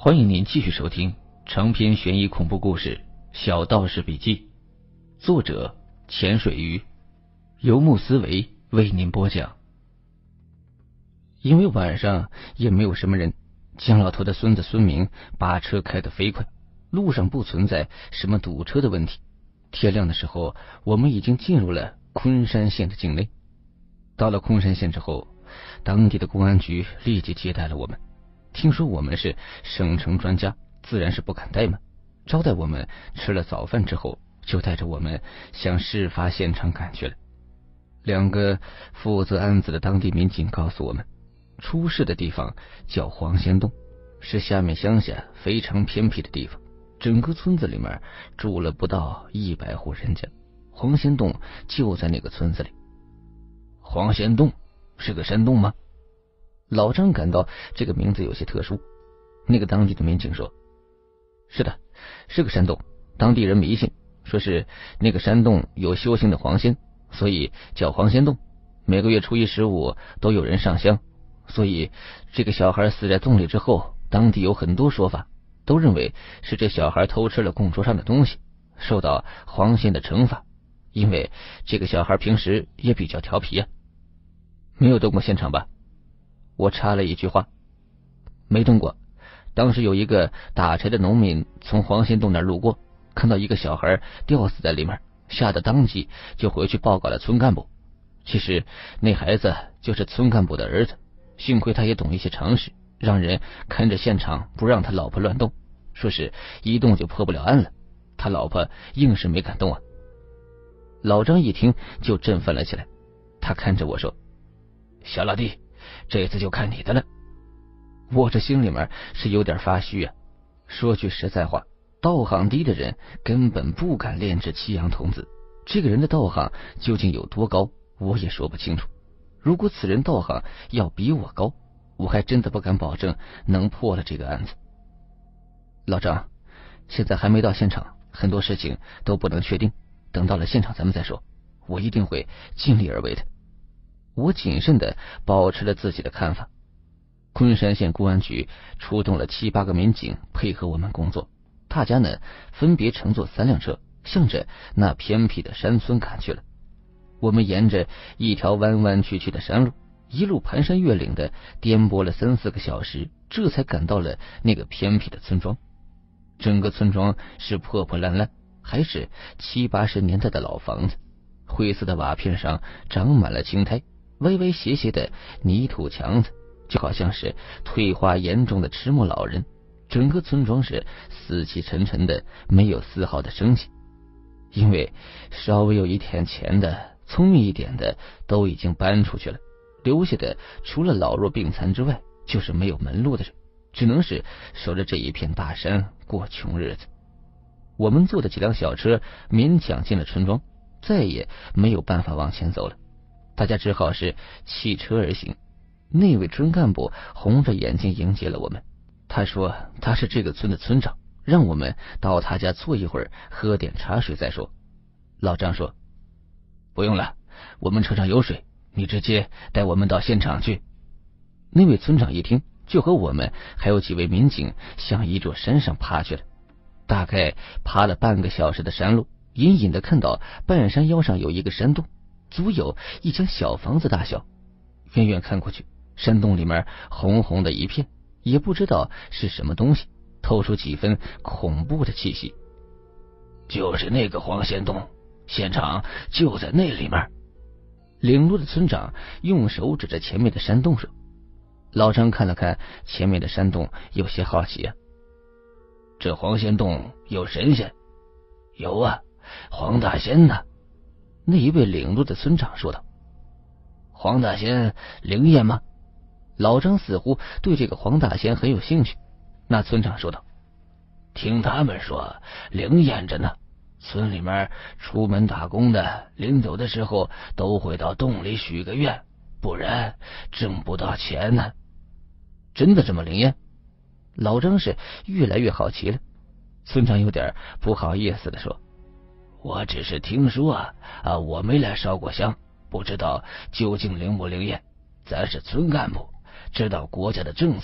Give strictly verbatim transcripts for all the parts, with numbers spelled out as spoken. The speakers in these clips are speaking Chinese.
欢迎您继续收听长篇悬疑恐怖故事《小道士笔记》，作者潜水鱼，游牧思维为您播讲。因为晚上也没有什么人，姜老头的孙子孙明把车开得飞快，路上不存在什么堵车的问题。天亮的时候，我们已经进入了昆山县的境内。到了昆山县之后，当地的公安局立即接待了我们。听说我们是省城专家，自然是不敢怠慢，招待我们吃了早饭之后，就带着我们向事发现场赶去了。两个负责案子的当地民警告诉我们，出事的地方叫黄仙洞，是下面乡下非常偏僻的地方，整个村子里面住了不到一百户人家，黄仙洞就在那个村子里。黄仙洞是个山洞吗？老张感到这个名字有些特殊。那个当地的民警说，是的，是个山洞，当地人迷信，说是那个山洞有修行的黄仙，所以叫黄仙洞，每个月初一十五都有人上香，所以这个小孩死在洞里之后，当地有很多说法，都认为是这小孩偷吃了供桌上的东西，受到黄仙的惩罚。因为这个小孩平时也比较调皮啊。没有动过现场吧？我插了一句话，没动过。当时有一个打柴的农民从黄仙洞那儿路过，看到一个小孩吊死在里面，吓得当即就回去报告了村干部。其实那孩子就是村干部的儿子，幸亏他也懂一些常识，让人看着现场不让他老婆乱动，说是一动就破不了案了，他老婆硬是没敢动啊。老张一听就振奋了起来，他看着我说，小老弟，这次就看你的了。我这心里面是有点发虚啊。说句实在话，道行低的人根本不敢炼制七阳童子，这个人的道行究竟有多高，我也说不清楚。如果此人道行要比我高，我还真的不敢保证能破了这个案子。老张，现在还没到现场，很多事情都不能确定，等到了现场咱们再说，我一定会尽力而为的。我谨慎的保持了自己的看法。昆山县公安局出动了七八个民警配合我们工作，大家呢分别乘坐三辆车，向着那偏僻的山村赶去了。我们沿着一条弯弯曲曲的山路，一路盘山越岭的颠簸了三四个小时，这才赶到了那个偏僻的村庄。整个村庄是破破烂烂，还是七八十年代的老房子，灰色的瓦片上长满了青苔，歪歪斜斜的泥土墙子，就好像是退化严重的迟暮老人。整个村庄是死气沉沉的，没有丝毫的生气。因为稍微有一点钱的、聪明一点的都已经搬出去了，留下的除了老弱病残之外，就是没有门路的人，只能是守着这一片大山过穷日子。我们坐的几辆小车勉强进了村庄，再也没有办法往前走了，大家只好是弃车而行。那位村干部红着眼睛迎接了我们，他说他是这个村的村长，让我们到他家坐一会儿，喝点茶水再说。老张说，不用了，我们车上有水，你直接带我们到现场去。那位村长一听，就和我们还有几位民警向一座山上爬去了。大概爬了半个小时的山路，隐隐的看到半山腰上有一个山洞，足有一间小房子大小。远远看过去，山洞里面红红的一片，也不知道是什么东西，透出几分恐怖的气息。就是那个黄仙洞，现场就在那里面。领路的村长用手指着前面的山洞说。老张看了看前面的山洞，有些好奇啊。这黄仙洞有神仙？有啊，黄大仙呢。那一位领路的村长说道。黄大仙灵验吗？老张似乎对这个黄大仙很有兴趣。那村长说道，听他们说灵验着呢，村里面出门打工的临走的时候都会到洞里许个愿，不然挣不到钱呢。真的这么灵验？老张是越来越好奇了。村长有点不好意思的说，我只是听说啊，啊我没来烧过香，不知道究竟灵不灵验，咱是村干部，知道国家的政策，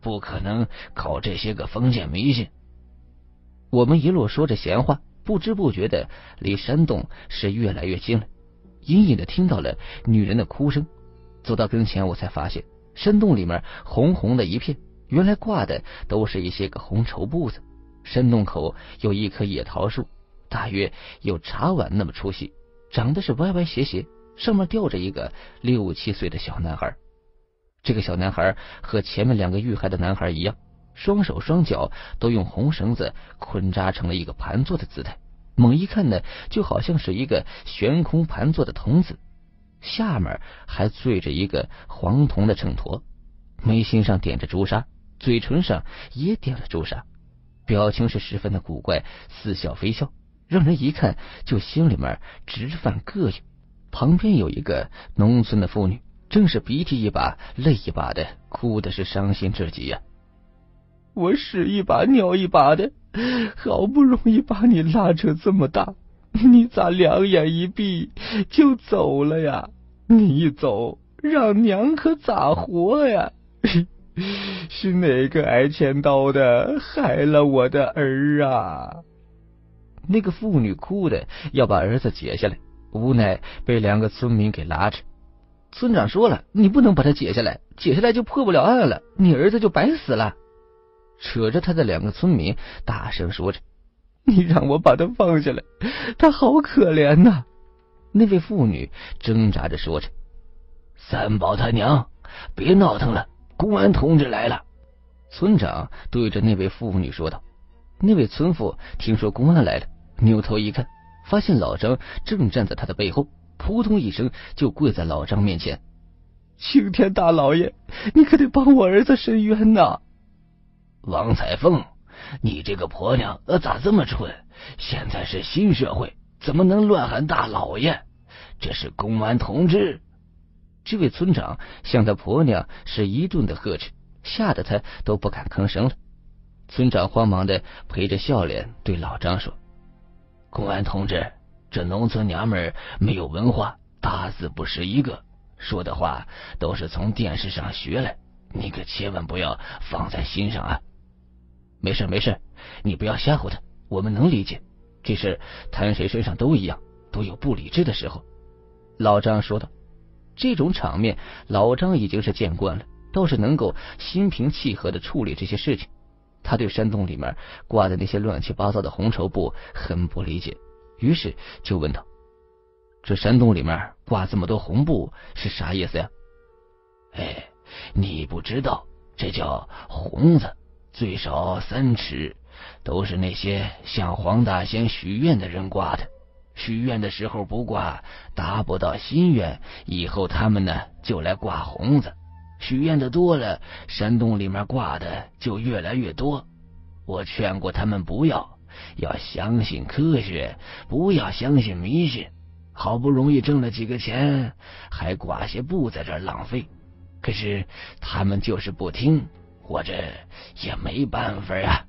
不可能搞这些个封建迷信。我们一路说着闲话，不知不觉的离山洞是越来越近了，隐隐的听到了女人的哭声。走到跟前，我才发现山洞里面红红的一片，原来挂的都是一些个红绸布子。山洞口有一棵野桃树，大约有茶碗那么粗细，长得是歪歪斜斜，上面吊着一个六七岁的小男孩。这个小男孩和前面两个遇害的男孩一样，双手双脚都用红绳子捆扎成了一个盘坐的姿态，猛一看呢，就好像是一个悬空盘坐的童子，下面还坠着一个黄铜的秤砣，眉心上点着朱砂，嘴唇上也点了朱砂，表情是十分的古怪，似笑非笑，让人一看就心里面直犯膈应。旁边有一个农村的妇女，正是鼻涕一把泪一把的，哭的是伤心至极呀、啊。我屎一把尿一把的，好不容易把你拉扯这么大，你咋两眼一闭就走了呀？你一走，让娘可咋活呀？是哪个挨千刀的害了我的儿啊？那个妇女哭的要把儿子解下来，无奈被两个村民给拉着。村长说了，你不能把他解下来，解下来就破不了案了，你儿子就白死了。扯着他的两个村民大声说着，你让我把他放下来，他好可怜呐、啊。那位妇女挣扎着说着，三宝他娘，别闹腾了，公安同志来了。村长对着那位妇女说道。那位村妇听说公安来了，扭头一看，发现老张正站在他的背后，扑通一声就跪在老张面前。青天大老爷，你可得帮我儿子伸冤呐！王彩凤，你这个婆娘呃咋这么蠢？现在是新社会，怎么能乱喊大老爷？这是公安同志。这位村长向他婆娘是一顿的呵斥，吓得他都不敢吭声了。村长慌忙的陪着笑脸对老张说，公安同志，这农村娘们没有文化，大字不识一个，说的话都是从电视上学来，你可千万不要放在心上啊。没事没事，你不要吓唬他，我们能理解，这事摊谁身上都一样，都有不理智的时候。老张说道。这种场面老张已经是见惯了，倒是能够心平气和的处理这些事情。他对山洞里面挂的那些乱七八糟的红绸布很不理解，于是就问道，这山洞里面挂这么多红布是啥意思呀？哎，你不知道，这叫红子，最少三尺，都是那些向黄大仙许愿的人挂的，许愿的时候不挂，达不到心愿，以后他们呢就来挂红子，许愿的多了，山洞里面挂的就越来越多。我劝过他们不要，要相信科学，不要相信迷信。好不容易挣了几个钱，还挂些布在这儿浪费，可是他们就是不听，我这也没办法啊。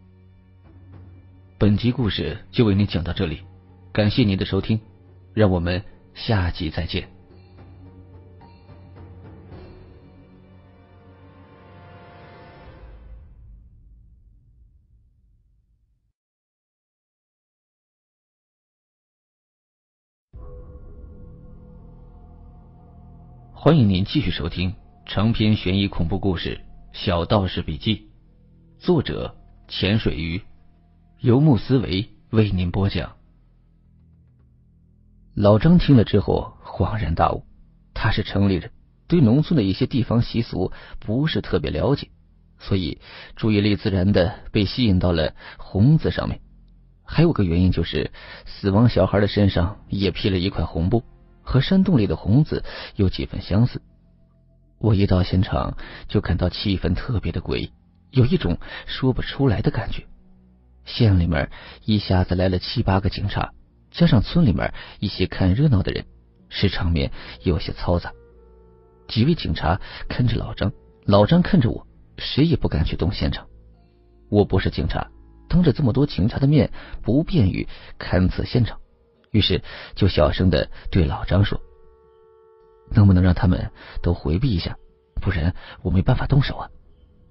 本集故事就为您讲到这里，感谢您的收听，让我们下集再见。欢迎您继续收听长篇悬疑恐怖故事《小道士笔记》，作者潜水鱼，游牧思维为您播讲。老张听了之后恍然大悟，他是城里人，对农村的一些地方习俗不是特别了解，所以注意力自然的被吸引到了红字上面。还有个原因就是死亡小孩的身上也披了一块红布，和山洞里的红字有几分相似。我一到现场就感到气氛特别的诡异，有一种说不出来的感觉。县里面一下子来了七八个警察，加上村里面一些看热闹的人，使场面有些嘈杂。几位警察看着老张，老张看着我，谁也不敢去动现场。我不是警察，当着这么多警察的面不便于勘测现场，于是就小声的对老张说，能不能让他们都回避一下，不然我没办法动手啊。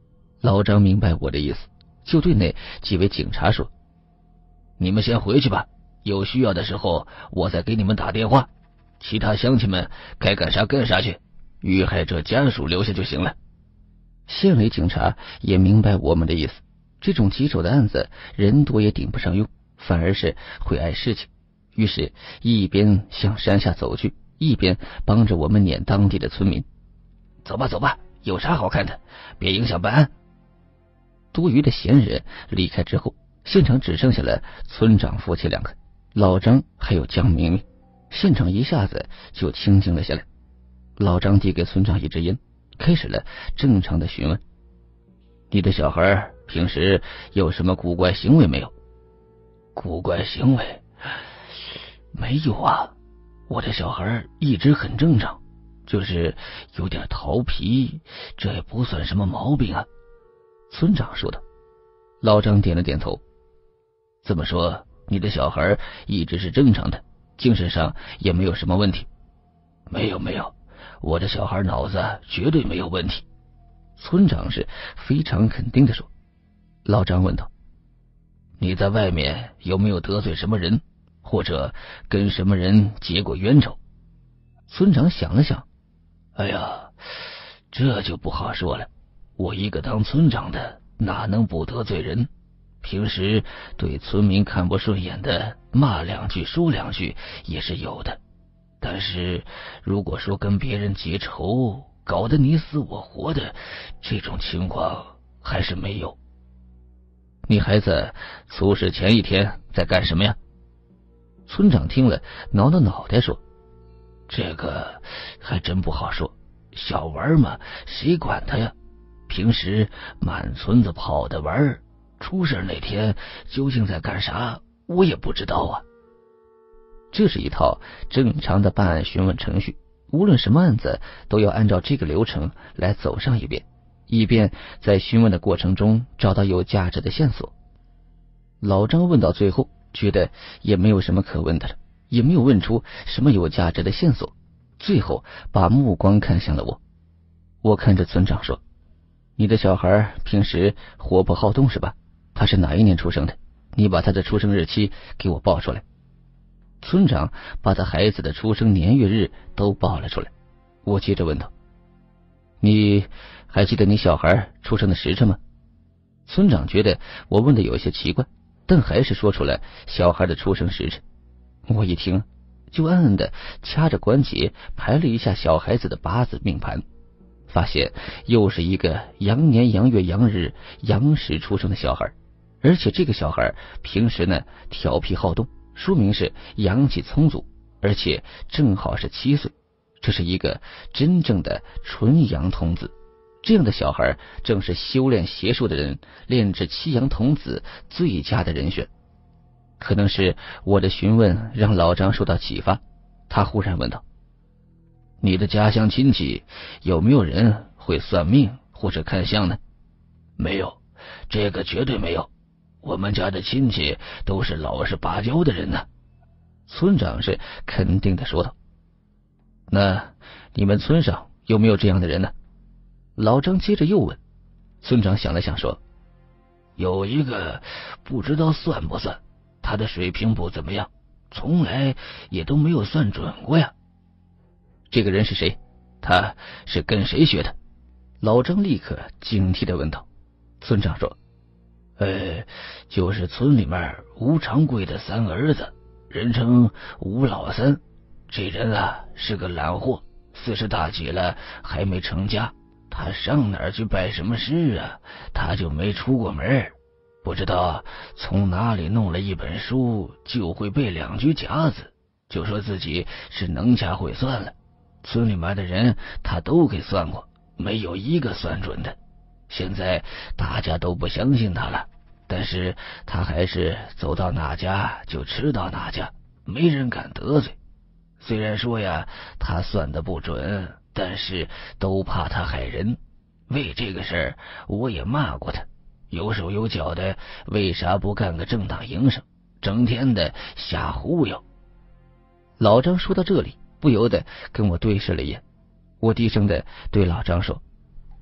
老张明白我的意思，就对那几位警察说：“你们先回去吧，有需要的时候我再给你们打电话。其他乡亲们该干啥干啥去，遇害者家属留下就行了。”县委警察也明白我们的意思，这种棘手的案子人多也顶不上用，反而是会碍事情，于是一边向山下走去，一边帮着我们撵当地的村民。走吧走吧，有啥好看的，别影响办案。多余的闲人离开之后，现场只剩下了村长夫妻两个，老张还有江明明。现场一下子就清静了下来。老张递给村长一支烟，开始了正常的询问：“你的小孩平时有什么古怪行为没有？”“古怪行为？没有啊，我的小孩一直很正常，就是有点调皮，这也不算什么毛病啊。”村长说道。老张点了点头：“这么说，你的小孩一直是正常的，精神上也没有什么问题？”“没有没有，我的小孩脑子绝对没有问题。”村长是非常肯定的说。老张问道：“你在外面有没有得罪什么人，或者跟什么人结过冤仇？”村长想了想：“哎呀，这就不好说了。我一个当村长的，哪能不得罪人？平时对村民看不顺眼的，骂两句说两句也是有的。但是如果说跟别人结仇，搞得你死我活的，这种情况还是没有。”“你孩子出事前一天在干什么呀？”村长听了挠挠脑袋说：“这个还真不好说，小玩嘛，谁管他呀？平时满村子跑的玩，出事那天究竟在干啥，我也不知道啊。”这是一套正常的办案询问程序，无论什么案子都要按照这个流程来走上一遍，以便在询问的过程中找到有价值的线索。老张问到最后，觉得也没有什么可问的了，也没有问出什么有价值的线索，最后把目光看向了我。我看着村长说：“你的小孩平时活泼好动是吧？他是哪一年出生的？你把他的出生日期给我报出来。”村长把他孩子的出生年月日都报了出来。我接着问道：“你还记得你小孩出生的时辰吗？”村长觉得我问的有些奇怪，但还是说出了小孩的出生时辰。我一听，就暗暗的掐着关节排了一下小孩子的八字命盘，发现又是一个羊年羊月羊日羊时出生的小孩，而且这个小孩平时呢调皮好动，说明是阳气充足，而且正好是七岁，这是一个真正的纯阳童子。这样的小孩正是修炼邪术的人炼制七阳童子最佳的人选。可能是我的询问让老张受到启发，他忽然问道：“你的家乡亲戚有没有人会算命或者看相呢？”“没有，这个绝对没有，我们家的亲戚都是老实巴交的人呢。”村长是肯定的说道。“那你们村上有没有这样的人呢？”老张接着又问。村长想了想说：“有一个，不知道算不算，他的水平不怎么样，从来也都没有算准过呀。”“这个人是谁？他是跟谁学的？”老张立刻警惕的问道。村长说：“呃，就是村里面吴长贵的三儿子，人称吴老三。这人啊是个懒货，四十大几了还没成家。他上哪儿去办什么事啊？他就没出过门，不知道从哪里弄了一本书，就会背两句夹子，就说自己是能掐会算了。村里面的人他都给算过，没有一个算准的。现在大家都不相信他了，但是他还是走到哪家就吃到哪家，没人敢得罪。虽然说呀，他算得不准，但是都怕他害人。为这个事儿，我也骂过他，有手有脚的，为啥不干个正当营生，整天的瞎忽悠。”老张说到这里，不由得跟我对视了一眼。我低声的对老张说：“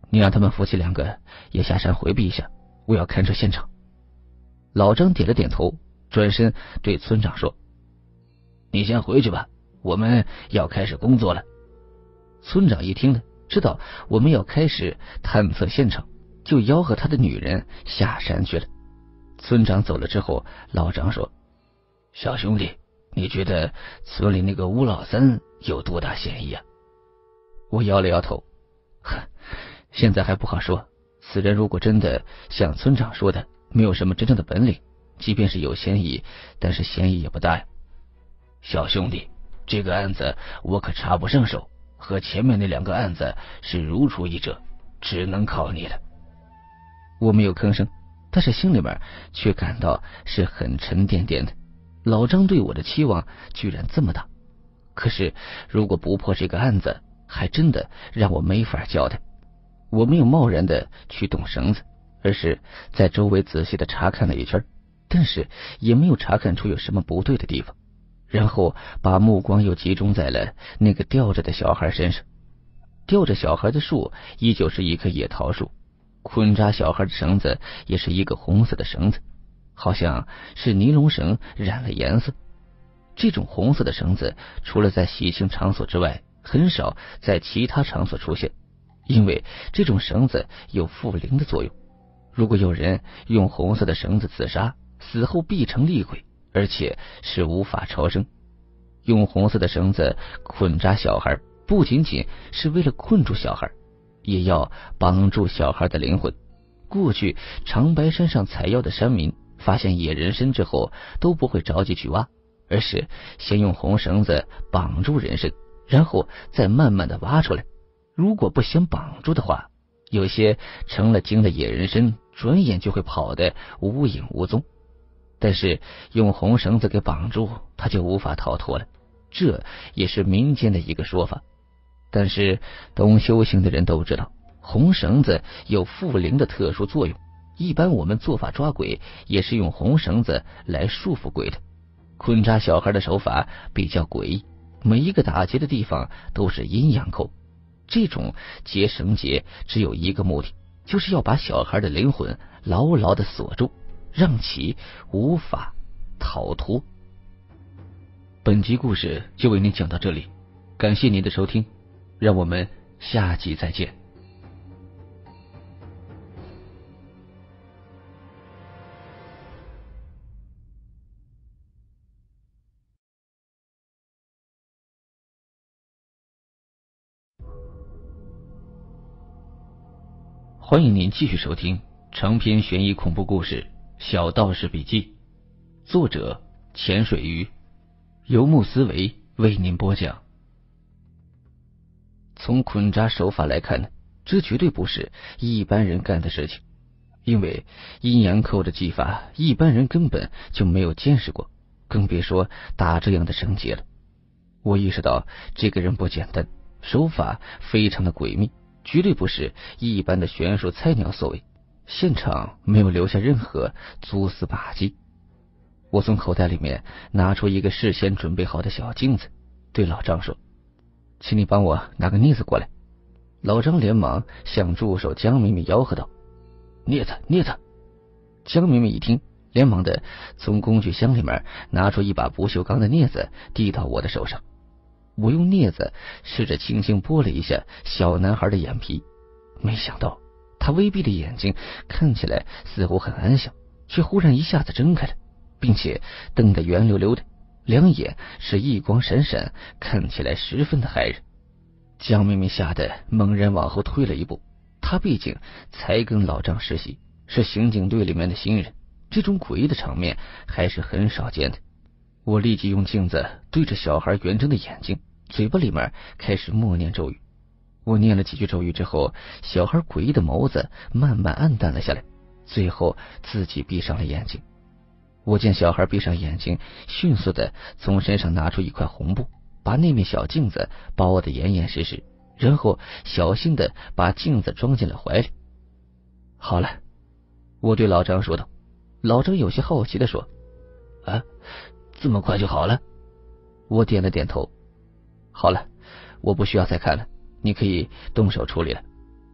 你让他们夫妻两个也下山回避一下，我要看这现场。老张点了点头，转身对村长说：你先回去吧，我们要开始工作了。村长一听呢，知道我们要开始探测现场，就吆喝他的女人下山去了。村长走了之后，老张说：小兄弟，你觉得村里那个吴老三有多大嫌疑啊？我摇了摇头，哼，现在还不好说。此人如果真的像村长说的没有什么真正的本领，即便是有嫌疑，但是嫌疑也不大呀。小兄弟，这个案子我可插不上手，和前面那两个案子是如出一辙，只能靠你了。我没有吭声，但是心里面却感到是很沉甸甸的。老张对我的期望居然这么大，可是如果不破这个案子，还真的让我没法交代。我没有贸然的去动绳子，而是在周围仔细的查看了一圈，但是也没有查看出有什么不对的地方。然后把目光又集中在了那个吊着的小孩身上。吊着小孩的树依旧是一棵野桃树，捆扎小孩的绳子也是一个红色的绳子，好像是尼龙绳染了颜色。这种红色的绳子除了在喜庆场所之外，很少在其他场所出现，因为这种绳子有附灵的作用。如果有人用红色的绳子自杀，死后必成厉鬼，而且是无法超生。用红色的绳子捆扎小孩，不仅仅是为了困住小孩，也要绑住小孩的灵魂。过去长白山上采药的山民发现野人参之后，都不会着急去挖，而是先用红绳子绑住人参，然后再慢慢的挖出来。如果不先绑住的话，有些成了精的野人参转眼就会跑得无影无踪。但是用红绳子给绑住，他就无法逃脱了，这也是民间的一个说法。但是懂修行的人都知道，红绳子有附灵的特殊作用，一般我们做法抓鬼也是用红绳子来束缚鬼的。捆扎小孩的手法比较诡异，每一个打结的地方都是阴阳扣。这种结绳结只有一个目的，就是要把小孩的灵魂牢牢的锁住，让其无法逃脱。本集故事就为您讲到这里，感谢您的收听，让我们下集再见。欢迎您继续收听长篇悬疑恐怖故事《小道士笔记》，作者潜水鱼，游牧思维为您播讲。从捆扎手法来看呢，这绝对不是一般人干的事情，因为阴阳扣的技法一般人根本就没有见识过，更别说打这样的绳结了。我意识到这个人不简单，手法非常的诡秘，绝对不是一般的玄术菜鸟所为。现场没有留下任何蛛丝马迹。我从口袋里面拿出一个事先准备好的小镜子，对老张说：请你帮我拿个镊子过来。老张连忙向助手江明明吆喝道：镊子镊子。江明明一听，连忙的从工具箱里面拿出一把不锈钢的镊子递到我的手上。我用镊子试着轻轻拨了一下小男孩的眼皮，没想到他微闭的眼睛看起来似乎很安详，却忽然一下子睁开了，并且瞪得圆溜溜的，两眼是一光闪闪，看起来十分的骇人。江明明吓得猛然往后退了一步，他毕竟才跟老张实习，是刑警队里面的新人，这种诡异的场面还是很少见的。我立即用镜子对着小孩圆睁的眼睛，嘴巴里面开始默念咒语。我念了几句咒语之后，小孩诡异的眸子慢慢暗淡了下来，最后自己闭上了眼睛。我见小孩闭上眼睛，迅速的从身上拿出一块红布，把那面小镜子包得严严实实，然后小心的把镜子装进了怀里。好了，我对老张说道。老张有些好奇的说：啊，这么快就好了？我点了点头。好了，我不需要再看了，你可以动手处理了。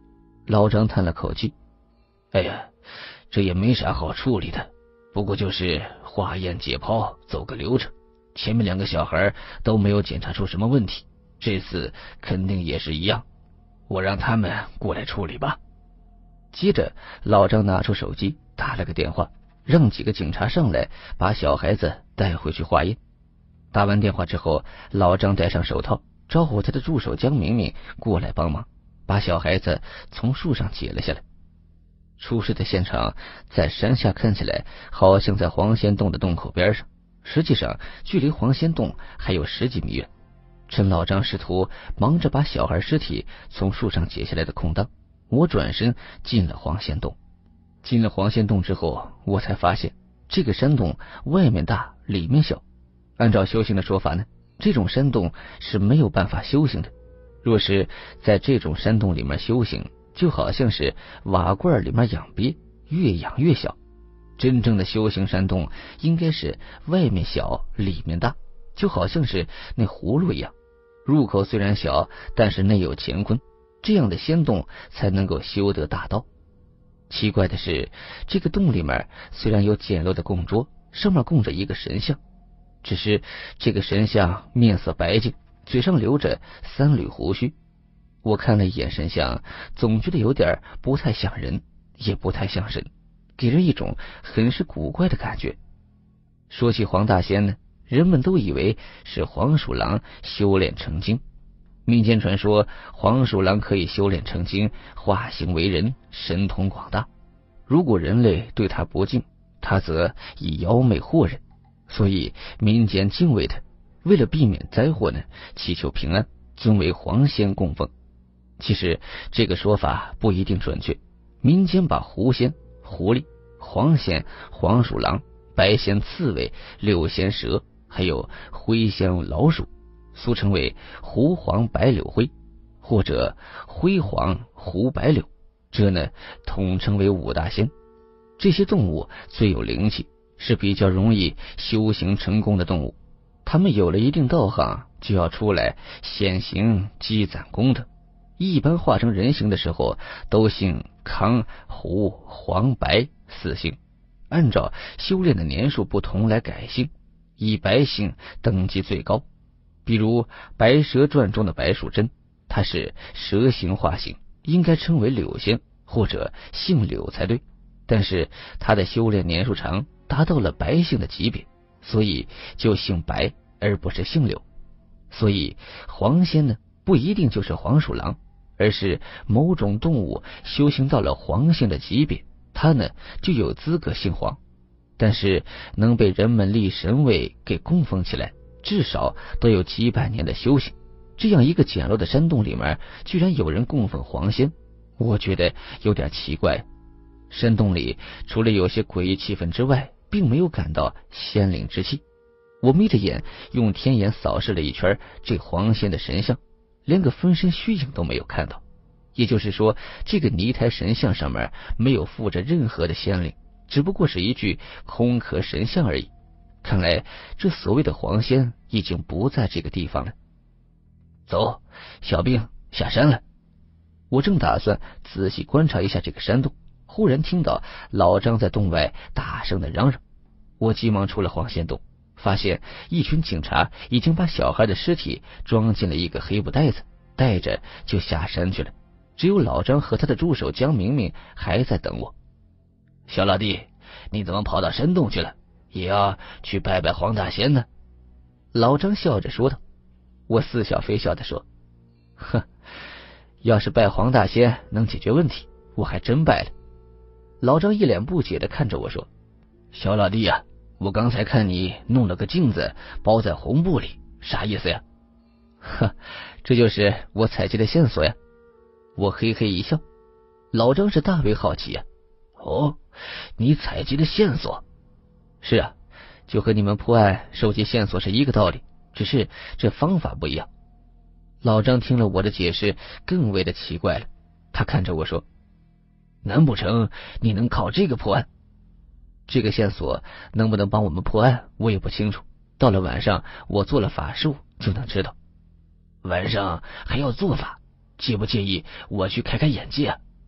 老张叹了口气：“哎呀，这也没啥好处理的，不过就是化验解剖走个流程。前面两个小孩都没有检查出什么问题，这次肯定也是一样，我让他们过来处理吧。”接着老张拿出手机打了个电话，让几个警察上来把小孩子带回去化验。打完电话之后，老张戴上手套，招呼他的助手江明明过来帮忙，把小孩子从树上解了下来。出事的现场在山下看起来好像在黄仙洞的洞口边上，实际上距离黄仙洞还有十几米远。趁老张试图忙着把小孩尸体从树上解下来的空当，我转身进了黄仙洞。进了黄仙洞之后，我才发现这个山洞外面大里面小。按照修行的说法呢，这种山洞是没有办法修行的。若是在这种山洞里面修行，就好像是瓦罐里面养鳖，越养越小。真正的修行山洞应该是外面小里面大，就好像是那葫芦一样，入口虽然小，但是内有乾坤，这样的仙洞才能够修得大道。奇怪的是，这个洞里面虽然有简陋的供桌，上面供着一个神像，只是这个神像面色白净，嘴上留着三缕胡须。我看了一眼神像，总觉得有点不太像人，也不太像神，给人一种很是古怪的感觉。说起黄大仙呢，人们都以为是黄鼠狼修炼成精。民间传说黄鼠狼可以修炼成精，化形为人，神通广大。如果人类对他不敬，他则以妖媚惑人，所以民间敬畏他。为了避免灾祸呢，祈求平安，尊为黄仙供奉。其实这个说法不一定准确，民间把狐仙、狐狸、黄仙、黄鼠狼、白仙、刺猬、六仙蛇，还有灰仙老鼠，俗称为狐黄白柳灰，或者灰黄狐白柳，这呢统称为五大仙。这些动物最有灵气，是比较容易修行成功的动物。他们有了一定道行，就要出来显形积攒功德。一般化成人形的时候，都姓康、胡、黄、白四姓，按照修炼的年数不同来改姓，以白姓等级最高。比如《白蛇传》中的白素贞，她是蛇形化形，应该称为柳仙或者姓柳才对，但是她的修炼年数长，达到了白姓的级别，所以就姓白而不是姓柳。所以黄仙呢，不一定就是黄鼠狼，而是某种动物修行到了黄仙的级别，它呢就有资格姓黄。但是能被人们立神位给供奉起来，至少都有几百年的修行。这样一个简陋的山洞里面，居然有人供奉黄仙，我觉得有点奇怪。山洞里除了有些诡异气氛之外，并没有感到仙灵之气。我眯着眼用天眼扫视了一圈这黄仙的神像，连个分身虚影都没有看到。也就是说，这个泥胎神像上面没有附着任何的仙灵，只不过是一具空壳神像而已。看来这所谓的黄仙已经不在这个地方了。走，小兵，下山了。我正打算仔细观察一下这个山洞，忽然听到老张在洞外大声的嚷嚷。我急忙出了黄仙洞，发现一群警察已经把小孩的尸体装进了一个黑布袋子，带着就下山去了。只有老张和他的助手江明明还在等我。小老弟，你怎么跑到山洞去了？也要去拜拜黄大仙呢？老张笑着说道。我似笑非笑的说，哼，要是拜黄大仙能解决问题，我还真拜了。老张一脸不解的看着我说，小老弟呀、啊，我刚才看你弄了个镜子包在红布里，啥意思呀？呵，这就是我采集的线索呀。我嘿嘿一笑。老张是大为好奇呀、啊。哦，你采集的线索？是啊，就和你们破案收集线索是一个道理，只是这方法不一样。老张听了我的解释，更为的奇怪了。他看着我说，难不成你能靠这个破案？这个线索能不能帮我们破案我也不清楚，到了晚上我做了法术就能知道。晚上还要做法，介不介意我去开开眼界啊？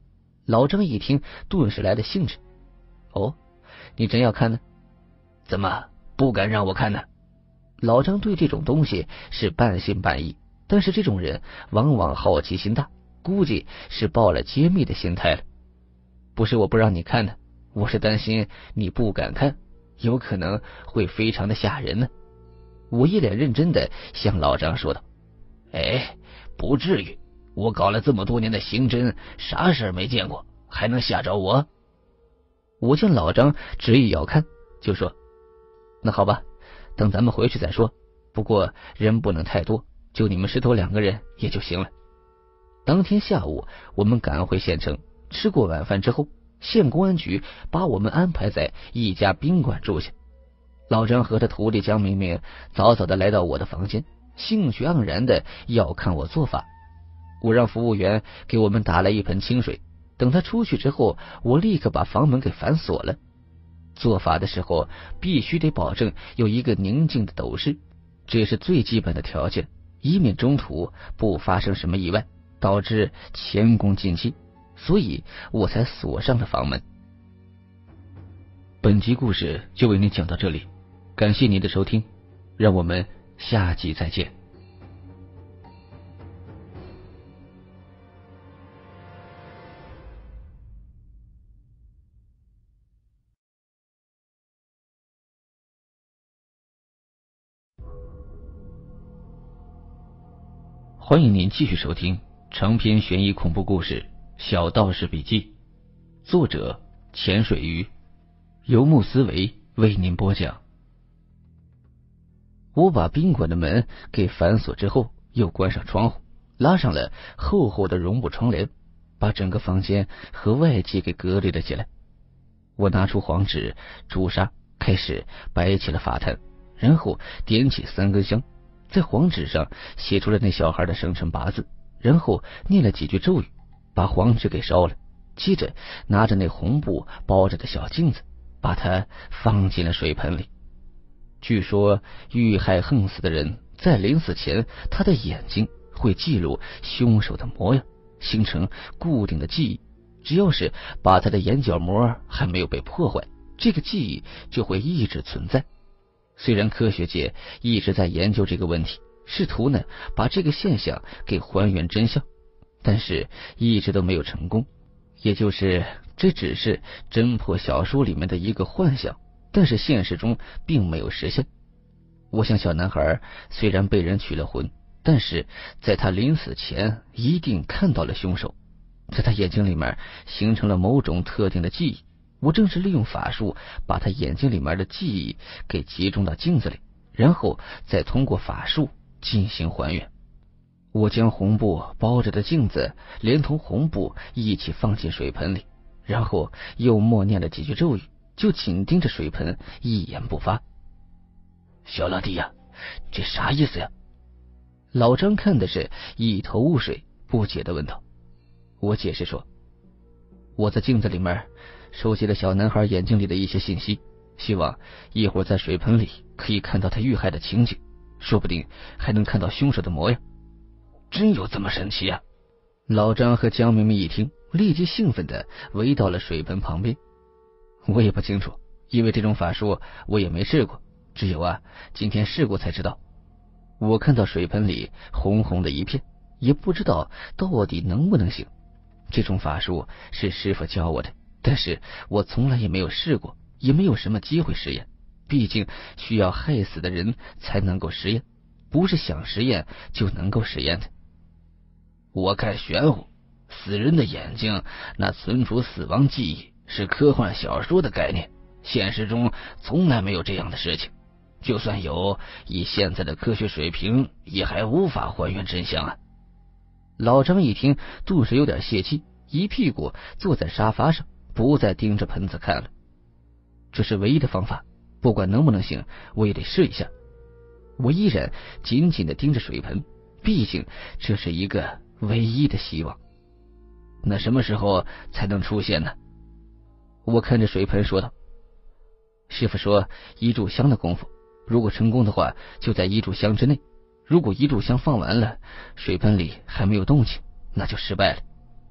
老张一听，顿时来了兴致。哦，你真要看呢？ 怎么不敢让我看呢？ 老张对这种东西是半信半疑，但是这种人往往好奇心大，估计是抱了揭秘的心态了。不是我不让你看的，我是担心你不敢看，有可能会非常的吓人呢。我一脸认真的向老张说道。 哎，不至于，我搞了这么多年的刑侦，啥事儿没见过，还能吓着我？ 我见老张执意要看，就说那好吧，等咱们回去再说，不过人不能太多，就你们师徒两个人也就行了。当天下午我们赶回县城，吃过晚饭之后，县公安局把我们安排在一家宾馆住下。老张和他徒弟江明明早早的来到我的房间，兴趣盎然的要看我做法。我让服务员给我们打了一盆清水，等他出去之后，我立刻把房门给反锁了。做法的时候必须得保证有一个宁静的斗室，这是最基本的条件，以免中途不发生什么意外，导致前功尽弃，所以我才锁上了房门。本集故事就为你讲到这里，感谢您的收听，让我们下集再见。欢迎您继续收听长篇悬疑恐怖故事《小道士笔记》，作者潜水鱼，游牧思维为您播讲。我把宾馆的门给反锁之后，又关上窗户，拉上了厚厚的绒布窗帘，把整个房间和外界给隔离了起来。我拿出黄纸、朱砂，开始摆起了法坛，然后点起三根香，在黄纸上写出了那小孩的生辰八字，然后念了几句咒语，把黄纸给烧了。接着拿着那红布包着的小镜子，把它放进了水盆里。据说遇害横死的人在临死前，他的眼睛会记录凶手的模样，形成固定的记忆。只要是把他的眼角膜还没有被破坏，这个记忆就会一直存在。虽然科学界一直在研究这个问题，试图呢把这个现象给还原真相，但是一直都没有成功。也就是这只是侦破小说里面的一个幻想，但是现实中并没有实现。我想小男孩虽然被人取了魂，但是在他临死前一定看到了凶手，在他眼睛里面形成了某种特定的记忆。我正是利用法术把他眼睛里面的记忆给集中到镜子里，然后再通过法术进行还原。我将红布包着的镜子连同红布一起放进水盆里，然后又默念了几句咒语，就紧盯着水盆一言不发。 小老弟呀，这啥意思呀？ 老张看的是一头雾水，不解地问道。我解释说，我在镜子里面收集了小男孩眼睛里的一些信息，希望一会儿在水盆里可以看到他遇害的情景，说不定还能看到凶手的模样。 真有这么神奇啊！ 老张和江明明一听，立即兴奋地围到了水盆旁边。我也不清楚，因为这种法术我也没试过，只有啊今天试过才知道。我看到水盆里红红的一片，也不知道到底能不能行。这种法术是师傅教我的，但是我从来也没有试过，也没有什么机会实验，毕竟需要害死的人才能够实验，不是想实验就能够实验的。 我看玄乎，死人的眼睛那存储死亡记忆是科幻小说的概念，现实中从来没有这样的事情，就算有，以现在的科学水平也还无法还原真相啊。 老张一听顿时有点泄气，一屁股坐在沙发上，不再盯着盆子看了。这是唯一的方法，不管能不能行，我也得试一下。我依然紧紧地盯着水盆，毕竟这是一个唯一的希望。 那什么时候才能出现呢？ 我看着水盆说道。师傅说一炷香的功夫，如果成功的话就在一炷香之内，如果一炷香放完了，水盆里还没有动静，那就失败了。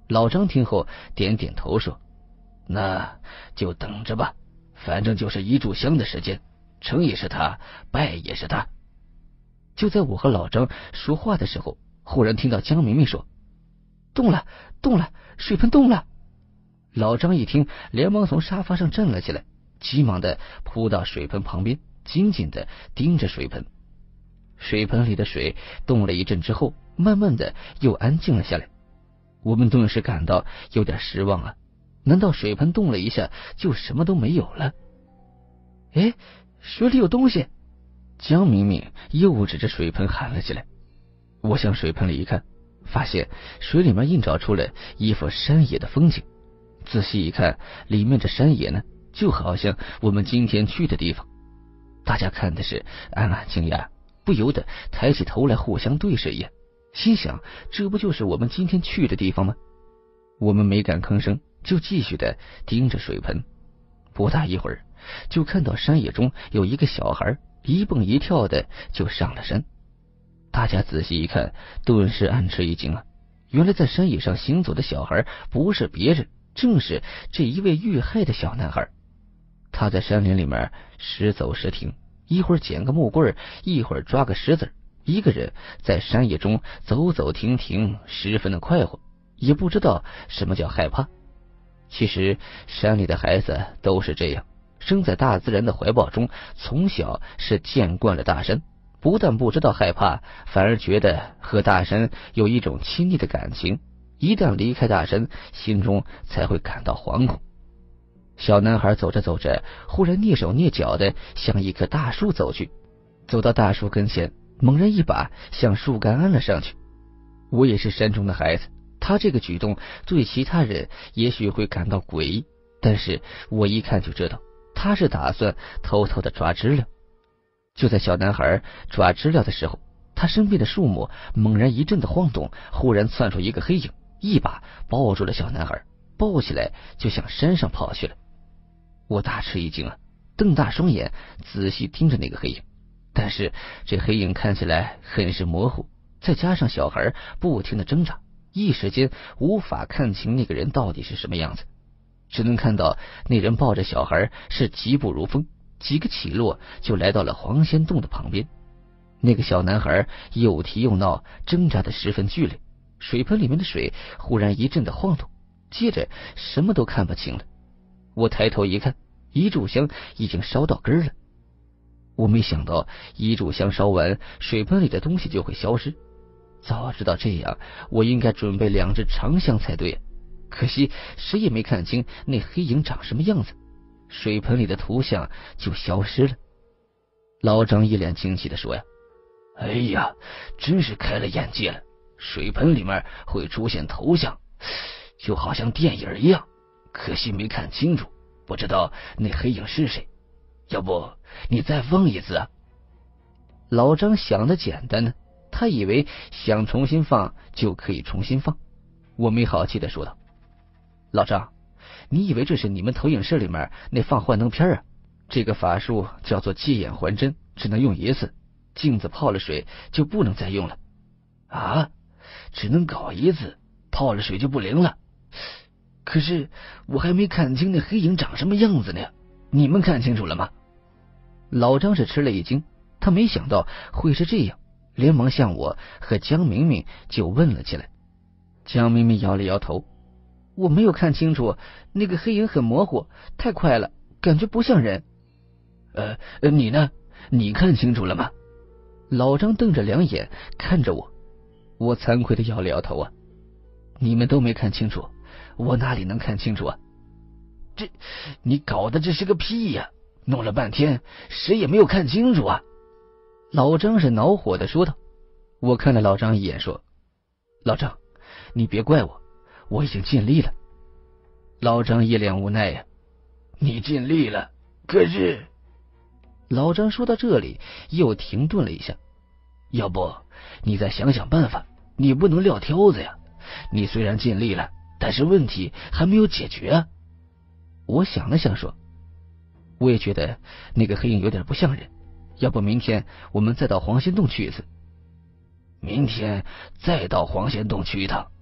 老张听后点点头说：“那就等着吧，反正就是一炷香的时间，成也是他，败也是他。”就在我和老张说话的时候，忽然听到江明明说：“动了，动了，水盆动了！”老张一听，连忙从沙发上站了起来，急忙的扑到水盆旁边，紧紧的盯着水盆。水盆里的水动了一阵之后，慢慢的又安静了下来。我们顿时感到有点失望啊！难道水盆动了一下就什么都没有了？哎，水里有东西！江明明又指着水盆喊了起来。我向水盆里一看，发现水里面映照出了一幅山野的风景。仔细一看，里面这山野呢，就好像我们今天去的地方。大家看的是暗暗惊讶，不由得抬起头来互相对视一眼，心想这不就是我们今天去的地方吗？我们没敢吭声，就继续的盯着水盆。不大一会儿，就看到山野中有一个小孩一蹦一跳的就上了山。大家仔细一看，顿时暗吃一惊啊！原来在山野上行走的小孩不是别人，正是这一位遇害的小男孩。他在山林里面时走时停，一会儿捡个木棍，一会儿抓个石子，一个人在山野中走走停停，十分的快活，也不知道什么叫害怕。其实山里的孩子都是这样，生在大自然的怀抱中，从小是见惯了大山，不但不知道害怕，反而觉得和大山有一种亲昵的感情，一旦离开大山，心中才会感到惶恐。小男孩走着走着，忽然蹑手蹑脚的向一棵大树走去，走到大树跟前，猛然一把向树干按了上去。我也是山中的孩子，他这个举动对其他人也许会感到诡异，但是我一看就知道他是打算偷偷的抓知了。就在小男孩抓知了的时候，他身边的树木猛然一阵的晃动，忽然窜出一个黑影，一把抱住了小男孩，抱起来就向山上跑去了。我大吃一惊啊，瞪大双眼仔细盯着那个黑影，但是这黑影看起来很是模糊，再加上小孩不停的挣扎，一时间无法看清那个人到底是什么样子，只能看到那人抱着小孩是疾步如风，几个起落就来到了黄仙洞的旁边。那个小男孩又啼又闹，挣扎的十分剧烈，水盆里面的水忽然一阵的晃动，接着什么都看不清了。我抬头一看，一炷香已经烧到根了。我没想到一炷香烧完，水盆里的东西就会消失。早知道这样，我应该准备两支长香才对，可惜谁也没看清那黑影长什么样子，水盆里的图像就消失了。老张一脸惊奇的说呀：“哎呀，真是开了眼界了，水盆里面会出现头像，就好像电影一样，可惜没看清楚，不知道那黑影是谁，要不你再放一次啊？”老张想的简单呢，他以为想重新放就可以重新放。我没好气的说道：“老张，你以为这是你们投影室里面那放幻灯片啊？这个法术叫做借眼还真，只能用一次，镜子泡了水就不能再用了。”啊，只能搞一次，泡了水就不灵了。可是我还没看清那黑影长什么样子呢，你们看清楚了吗？老张是吃了一惊，他没想到会是这样，连忙向我和江明明就问了起来。江明明摇了摇头：“我没有看清楚，那个黑影很模糊，太快了，感觉不像人。”呃，你呢？你看清楚了吗？老张瞪着两眼看着我，我惭愧的摇了摇头啊。你们都没看清楚，我哪里能看清楚啊？这，你搞的这是个屁呀！弄了半天，谁也没有看清楚啊！老张是恼火的说道。我看了老张一眼说：“老张，你别怪我，我已经尽力了。”老张一脸无奈呀：“你尽力了，可是……”老张说到这里又停顿了一下：“要不你再想想办法，你不能撂挑子呀！你虽然尽力了，但是问题还没有解决啊。”我想了想说：“我也觉得那个黑影有点不像人，要不明天我们再到黄仙洞去一次。”明天再到黄仙洞去一趟，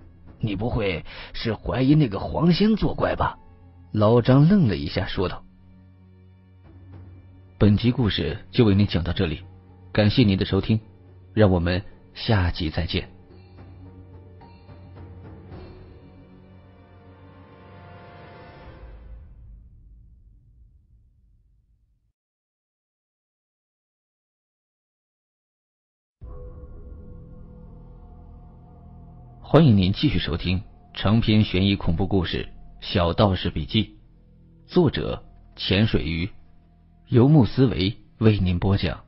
你不会是怀疑那个黄仙作怪吧？ 老张愣了一下，说道。本集故事就为您讲到这里，感谢您的收听，让我们下集再见。欢迎您继续收听长篇悬疑恐怖故事《小道士笔记》，作者潜水鱼，游牧思维为您播讲。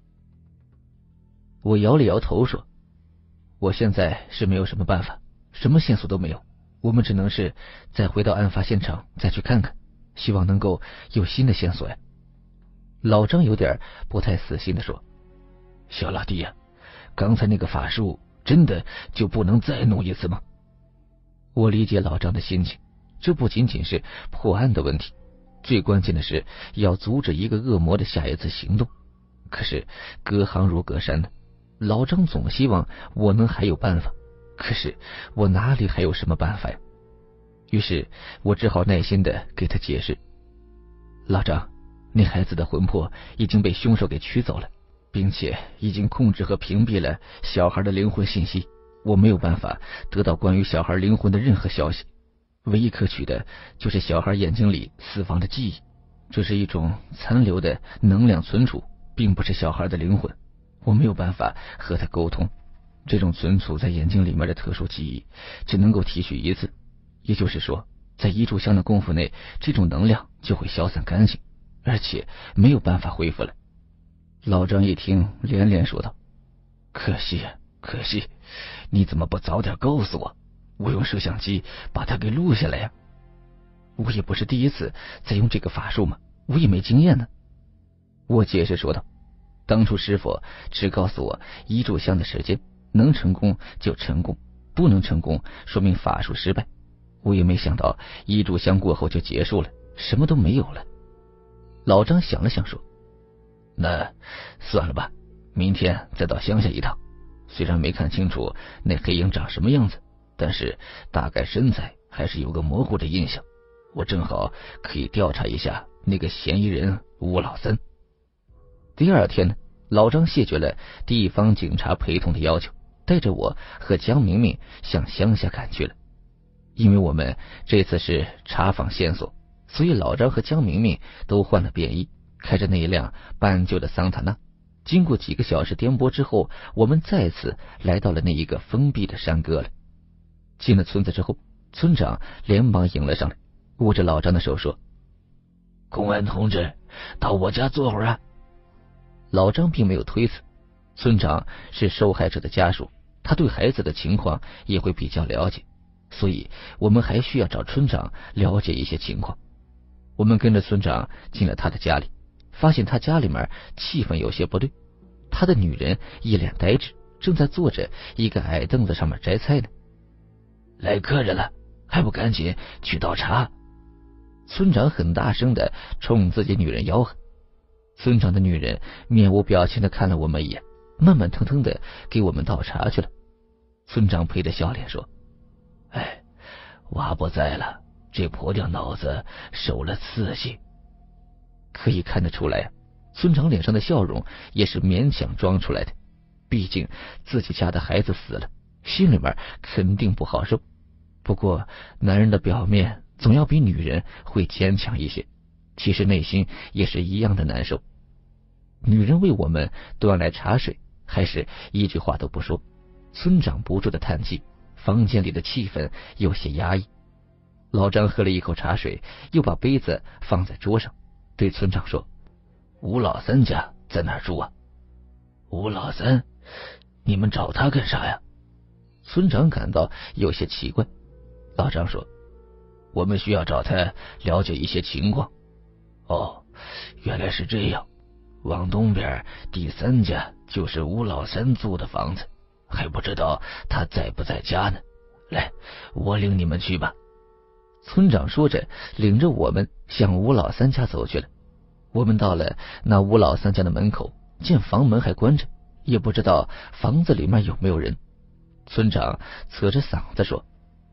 我摇了摇头说，我现在是没有什么办法，什么线索都没有，我们只能是再回到案发现场再去看看，希望能够有新的线索呀。老张有点不太死心的说， 小老弟呀、啊，刚才那个法术真的就不能再弄一次吗？ 我理解老张的心情，这不仅仅是破案的问题，最关键的是要阻止一个恶魔的下一次行动。可是隔行如隔山的，老张总希望我能还有办法，可是我哪里还有什么办法呀？于是我只好耐心的给他解释，老张，那孩子的魂魄已经被凶手给取走了，并且已经控制和屏蔽了小孩的灵魂信息，我没有办法得到关于小孩灵魂的任何消息，唯一可取的就是小孩眼睛里死亡的记忆，这是一种残留的能量存储，并不是小孩的灵魂，我没有办法和他沟通。这种存储在眼睛里面的特殊记忆只能够提取一次，也就是说在一炷香的功夫内，这种能量就会消散干净，而且没有办法恢复了。老张一听连连说道， 可惜可惜，你怎么不早点告诉我，我用摄像机把它给录下来呀？ 我也不是第一次在用这个法术嘛，我也没经验呢。我解释说道，当初师傅只告诉我一炷香的时间，能成功就成功，不能成功说明法术失败，我也没想到一炷香过后就结束了，什么都没有了。老张想了想说， 那算了吧，明天再到乡下一趟。虽然没看清楚那黑影长什么样子，但是大概身材还是有个模糊的印象，我正好可以调查一下那个嫌疑人吴老三。 第二天呢，老张谢绝了地方警察陪同的要求，带着我和江明明向乡下赶去了。因为我们这次是查访线索，所以老张和江明明都换了便衣，开着那一辆半旧的桑塔纳。经过几个小时颠簸之后，我们再次来到了那一个封闭的山沟了。进了村子之后，村长连忙迎了上来，握着老张的手说， 公安同志，到我家坐会儿啊。 老张并没有推辞，村长是受害者的家属，他对孩子的情况也会比较了解，所以我们还需要找村长了解一些情况。我们跟着村长进了他的家里，发现他家里面气氛有些不对，他的女人一脸呆滞，正在坐着一个矮凳子上面摘菜呢。 来客人了，还不赶紧去倒茶？ 村长很大声的冲自己女人吆喝。村长的女人面无表情的看了我们一眼，慢慢腾腾的给我们倒茶去了。村长陪着笑脸说， 哎，娃不在了，这婆娘脑子受了刺激。 可以看得出来，村长脸上的笑容也是勉强装出来的，毕竟自己家的孩子死了，心里面肯定不好受。不过男人的表面总要比女人会坚强一些，其实内心也是一样的难受。女人为我们端来茶水，还是一句话都不说。村长不住的叹气，房间里的气氛有些压抑。老张喝了一口茶水，又把杯子放在桌上，对村长说， 吴老三家在哪儿住啊？吴老三，你们找他干啥呀？ 村长感到有些奇怪。老张说， 我们需要找他了解一些情况。哦，原来是这样。往东边第三家就是吴老三租的房子，还不知道他在不在家呢。来，我领你们去吧。 村长说着，领着我们向吴老三家走去了。我们到了那吴老三家的门口，见房门还关着，也不知道房子里面有没有人。村长扯着嗓子说，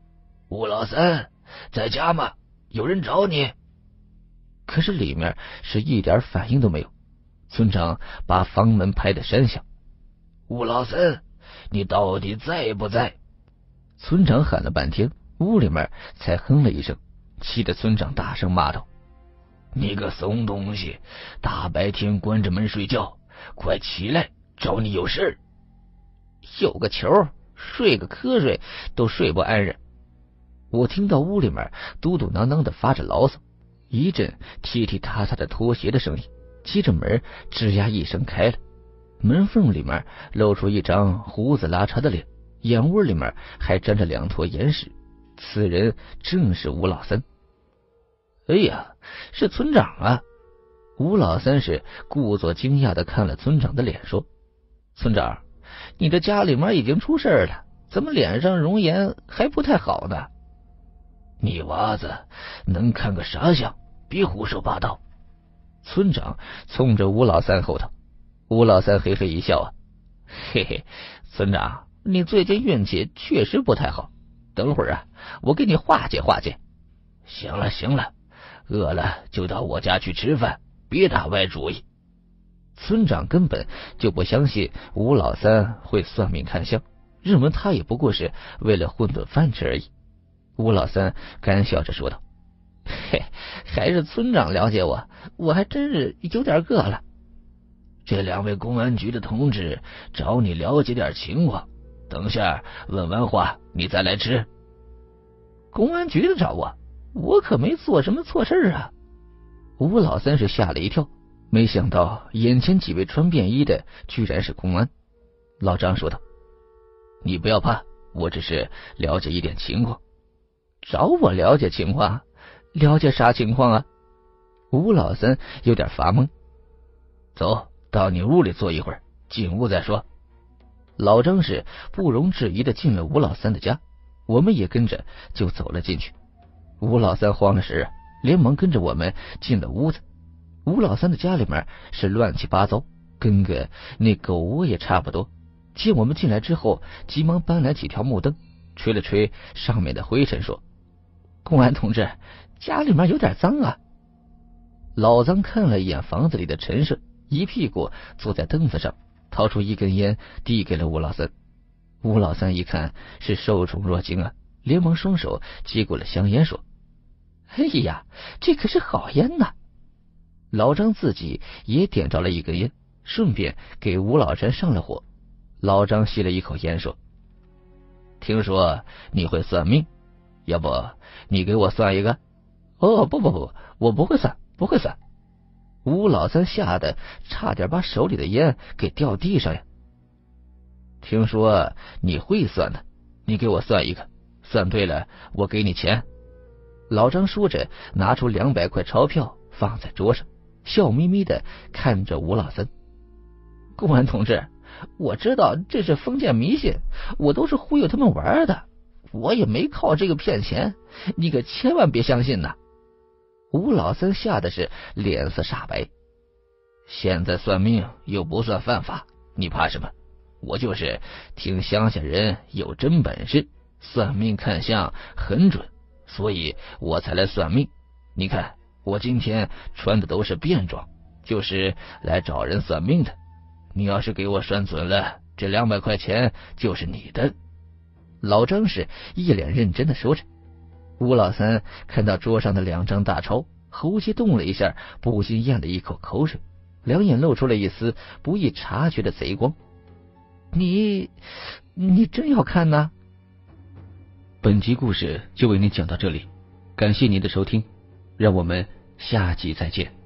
吴老三，在家吗？有人找你。 可是里面是一点反应都没有。村长把房门拍得山响。 吴老三，你到底在不在？ 村长喊了半天，屋里面才哼了一声，气得村长大声骂道： 你个怂东西，大白天关着门睡觉，快起来，找你有事。 有个球，睡个瞌睡都睡不安人。我听到屋里面嘟嘟囔囔的发着牢骚，一阵踢踢踏踏的拖鞋的声音，接着门吱呀一声开了，门缝里面露出一张胡子拉碴的脸，眼窝里面还沾着两坨眼屎。此人正是吴老三。哎呀，是村长啊！吴老三是故作惊讶的看了村长的脸，说：村长，你这家里面已经出事了，怎么脸上容颜还不太好呢？ 你娃子能看个啥相？别胡说八道！ 村长冲着吴老三吼道。吴老三嘿嘿一笑啊，嘿嘿，村长，你最近运气确实不太好，等会儿啊，我给你化解化解。 行了行了，饿了就到我家去吃饭，别打歪主意。 村长根本就不相信吴老三会算命看相，认为他也不过是为了混顿饭吃而已。吴老三干笑着说道：嘿，还是村长了解我，我还真是有点饿了。 这两位公安局的同志找你了解点情况，等下问完话你再来吃。 公安局的找我，我可没做什么错事啊！吴老三是吓了一跳，没想到眼前几位穿便衣的居然是公安。老张说道：你不要怕，我只是了解一点情况。找我了解情况？了解啥情况啊？吴老三有点发懵。 走到你屋里坐一会儿，进屋再说。 老张是不容置疑的进了吴老三的家，我们也跟着就走了进去。吴老三慌了神，连忙跟着我们进了屋子。吴老三的家里面是乱七八糟，跟个那狗窝也差不多。见我们进来之后，急忙搬来几条木凳，吹了吹上面的灰尘，说：公安同志，家里面有点脏啊。老张看了一眼房子里的陈设，一屁股坐在凳子上，掏出一根烟递给了吴老三。吴老三一看是受宠若惊啊，连忙双手接过了香烟，说：哎呀，这可是好烟呐！老张自己也点着了一根烟，顺便给吴老三上了火。老张吸了一口烟，说：听说你会算命，要不你给我算一个？哦，不不不，我不会算，不会算。吴老三吓得差点把手里的烟给掉地上呀。听说你会算的，你给我算一个，算对了我给你钱。老张说着拿出两百块钞票放在桌上，笑眯眯的看着吴老三。公安同志，我知道这是封建迷信，我都是忽悠他们玩的，我也没靠这个骗钱，你可千万别相信呐！吴老三吓得是脸色煞白。现在算命又不算犯法，你怕什么？我就是听乡下人有真本事，算命看相很准，所以我才来算命。你看我今天穿的都是便装，就是来找人算命的。你要是给我算准了，这两百块钱就是你的。老张是一脸认真的说着。吴老三看到桌上的两张大钞，喉结动了一下，不禁咽了一口口水，两眼露出了一丝不易察觉的贼光。你你真要看呢？本集故事就为您讲到这里，感谢您的收听，让我们下集再见。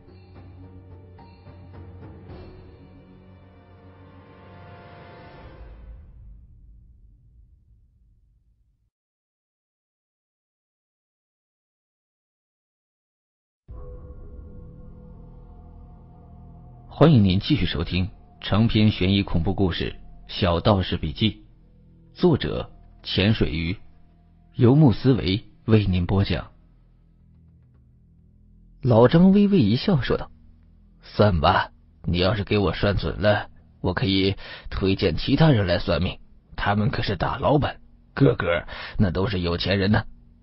欢迎您继续收听长篇悬疑恐怖故事《小道士笔记》，作者潜水鱼，游牧思维为您播讲。老张微微一笑说道：算吧，你要是给我算准了，我可以推荐其他人来算命，他们可是大老板，个个那都是有钱人呢。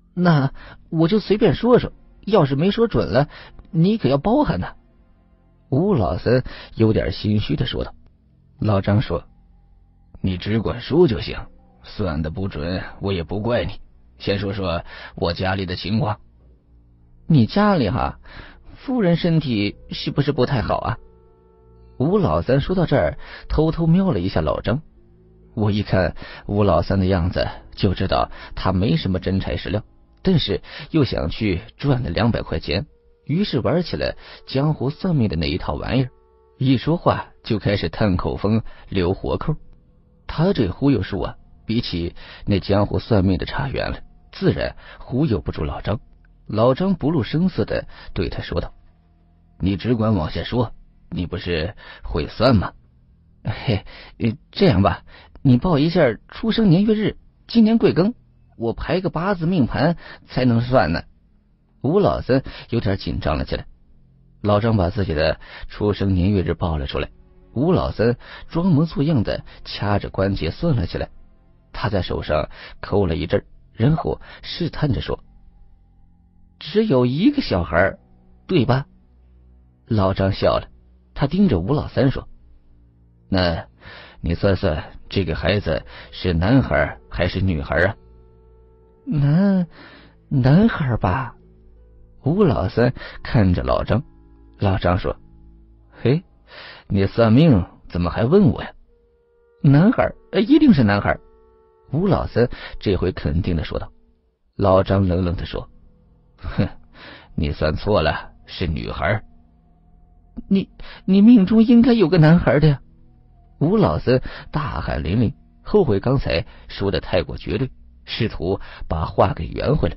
那我就随便说说，要是没说准了，你可要包涵呐。吴老三有点心虚的说道。 老张说：“你只管说就行，算的不准我也不怪你。先说说我家里的情况。” 你家里哈，夫人身体是不是不太好啊？吴老三说到这儿，偷偷瞄了一下老张。我一看吴老三的样子，就知道他没什么真材实料，但是又想去赚那两百块钱，于是玩起了江湖算命的那一套玩意儿，一说话就开始探口风留活扣。他这忽悠术啊，比起那江湖算命的差远了，自然忽悠不住老张。老张不露声色的对他说道：“ 你只管往下说，你不是会算吗？”“ 嘿，这样吧，你报一下出生年月日，今年贵庚，我排个八字命盘才能算呢。”吴老三有点紧张了起来。老张把自己的出生年月日报了出来，吴老三装模作样的掐着关节算了起来。他在手上抠了一阵，然后试探着说：“只有一个小孩，对吧？”老张笑了，他盯着吴老三说：“ 那你算算这个孩子是男孩还是女孩啊？”“ 男男孩吧。”吴老三看着老张。老张说：“ 嘿，你算命怎么还问我呀？”“ 男孩，一定是男孩。”吴老三这回肯定的说道。老张冷冷的说：“ 哼，你算错了，是女孩。”“ 你你命中应该有个男孩的呀！”吴老三大汗淋漓，后悔刚才说的太过绝对，试图把话给圆回来。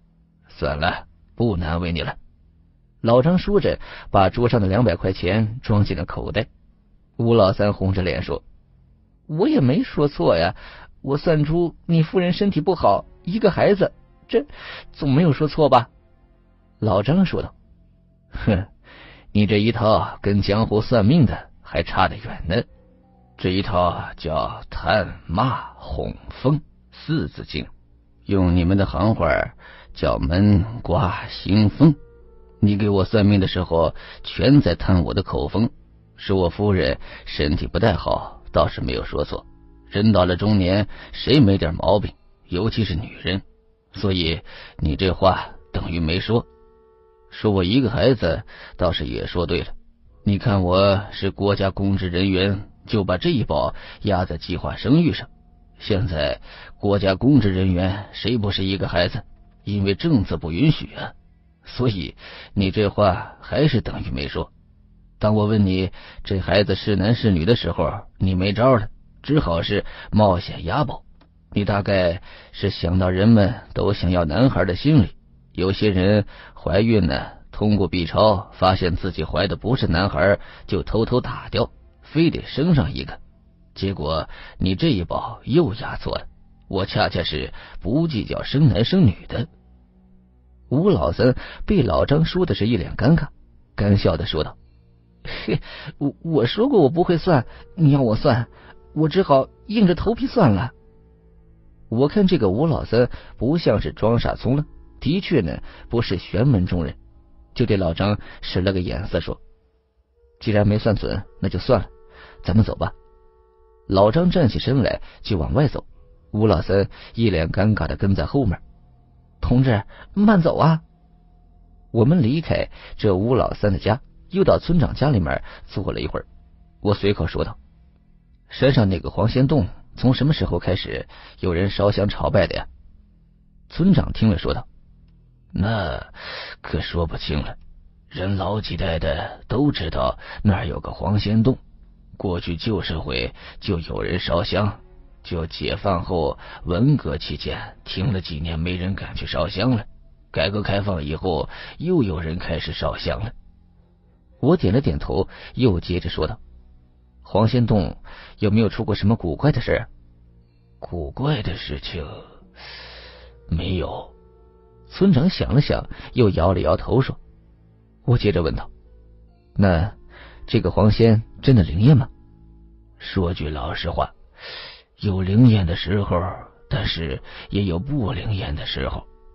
“算了，不难为你了。” 老张说着，把桌上的两百块钱装进了口袋。吴老三红着脸说：“我也没说错呀，我算出你夫人身体不好，一个孩子，这总没有说错吧？”老张说道：“ 哼，你这一套跟江湖算命的还差得远呢。这一套叫探骂哄风四字经，用你们的行话叫门刮星风。你给我算命的时候，全在探我的口风，说我夫人身体不太好，倒是没有说错。人到了中年，谁没点毛病，尤其是女人，所以你这话等于没说。说我一个孩子，倒是也说对了。你看我是国家公职人员，就把这一宝压在计划生育上。现在国家公职人员谁不是一个孩子？因为政策不允许啊。所以你这话还是等于没说。当我问你这孩子是男是女的时候，你没招了，只好是冒险押宝。你大概是想到人们都想要男孩的心理，有些人怀孕呢，通过 B 超发现自己怀的不是男孩，就偷偷打掉，非得生上一个。结果你这一宝又押错了，我恰恰是不计较生男生女的。” 吴老三被老张说的是一脸尴尬，干笑的说道：“嘿，我我说过我不会算，你要我算，我只好硬着头皮算了。”我看这个吴老三不像是装傻充愣，的确呢不是玄门中人，就对老张使了个眼色说：“既然没算准，那就算了，咱们走吧。”老张站起身来就往外走，吴老三一脸尴尬的跟在后面。“同志，慢走啊！”我们离开这吴老三的家，又到村长家里面坐了一会儿。我随口说道：“山上那个黄仙洞从什么时候开始有人烧香朝拜的呀？”村长听了说道：“ 那可说不清了，人老几代的都知道那儿有个黄仙洞，过去旧社会就有人烧香。就解放后文革期间停了几年，没人敢去烧香了。改革开放以后，又有人开始烧香了。” 我点了点头，又接着说道：“黄仙洞有没有出过什么古怪的事？”“ 古怪的事情没有。” 村长想了想，又摇了摇头说。我接着问道：“那这个黄仙真的灵验吗？”“ 说句老实话，有灵验的时候，但是也有不灵验的时候。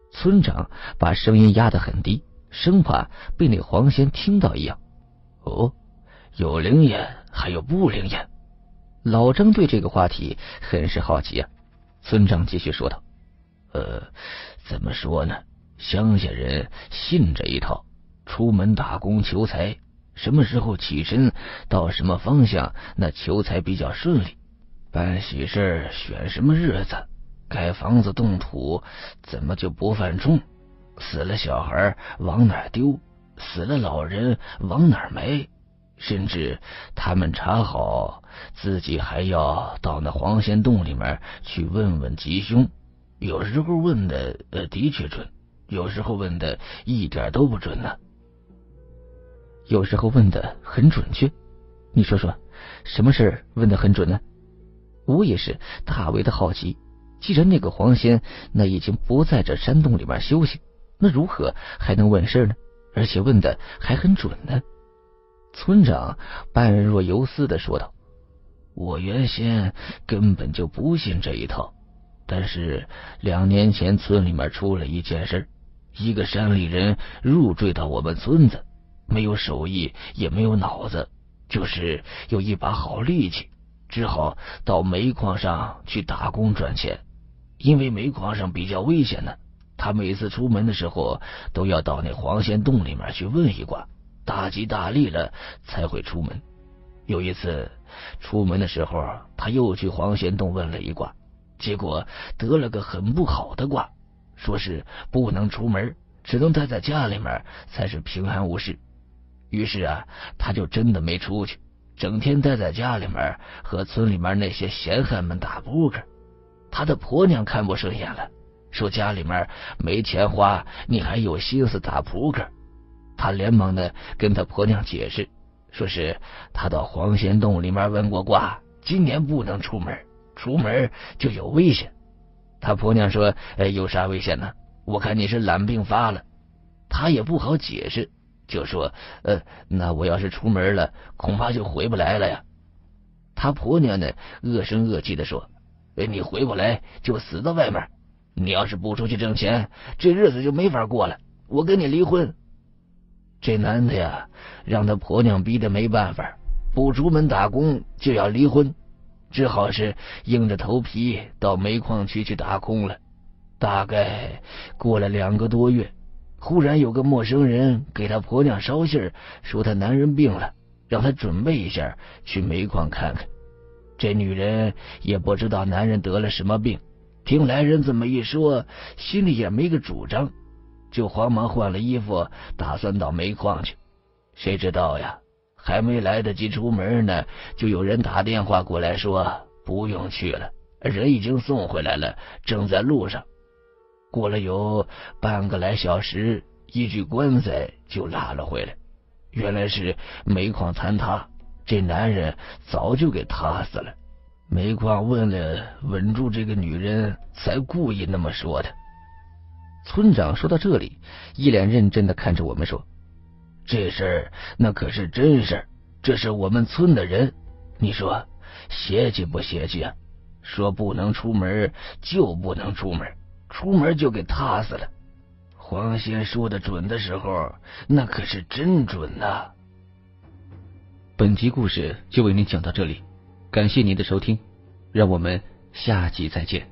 村长把声音压得很低，生怕被那黄仙听到一样。 哦，有灵验还有不灵验？ 老张对这个话题很是好奇啊。村长继续说道： 呃，怎么说呢？乡下人信这一套，出门打工求财，什么时候起身，到什么方向，那求财比较顺利。办喜事选什么日子，盖房子动土，怎么就不犯冲？死了小孩往哪丢？死了老人往哪埋？甚至他们查好，自己还要到那黄仙洞里面去问问吉凶。有时候问的呃的确准，有时候问的一点都不准呢、啊。 有时候问的很准确，你说说，什么事问的很准呢？我也是大为的好奇。既然那个黄仙那已经不在这山洞里面休息，那如何还能问事呢？而且问的还很准呢？村长半若游丝的说道： 我原先根本就不信这一套，但是两年前村里面出了一件事，一个山里人入赘到我们村子，没有手艺也没有脑子，就是有一把好力气，只好到煤矿上去打工赚钱。因为煤矿上比较危险呢，他每次出门的时候都要到那黄仙洞里面去问一卦，大吉大利了才会出门。有一次出门的时候，他又去黄仙洞问了一卦，结果得了个很不好的卦，说是不能出门，只能待在家里面才是平安无事。于是啊，他就真的没出去，整天待在家里面和村里面那些闲汉们打扑克。他的婆娘看不顺眼了，说家里面没钱花，你还有心思打扑克。他连忙的跟他婆娘解释，说是他到黄仙洞里面问过卦，今年不能出门，出门就有危险。他婆娘说、哎、有啥危险呢？我看你是懒病发了。他也不好解释，就说呃，那我要是出门了，恐怕就回不来了呀。他婆娘呢恶声恶气的说，你回不来就死到外面，你要是不出去挣钱，这日子就没法过了，我跟你离婚。这男的呀，让他婆娘逼得没办法，不出门打工就要离婚，只好是硬着头皮到煤矿区去打工了。大概过了两个多月，忽然有个陌生人给他婆娘捎信，说他男人病了，让他准备一下去煤矿看看。这女人也不知道男人得了什么病，听来人这么一说，心里也没个主张，就慌忙换了衣服，打算到煤矿去。谁知道呀，还没来得及出门呢，就有人打电话过来说不用去了，人已经送回来了，正在路上。过了有半个来小时，一具棺材就拉了回来，原来是煤矿坍塌，这男人早就给塌死了。煤矿问了稳住这个女人，才故意那么说的。 村长说到这里，一脸认真的看着我们说， 这事儿那可是真事儿，这是我们村的人，你说邪气不邪气啊？说不能出门就不能出门，出门就给塌死了。黄仙说的准的时候，那可是真准呐、啊。 本集故事就为您讲到这里，感谢您的收听，让我们下集再见。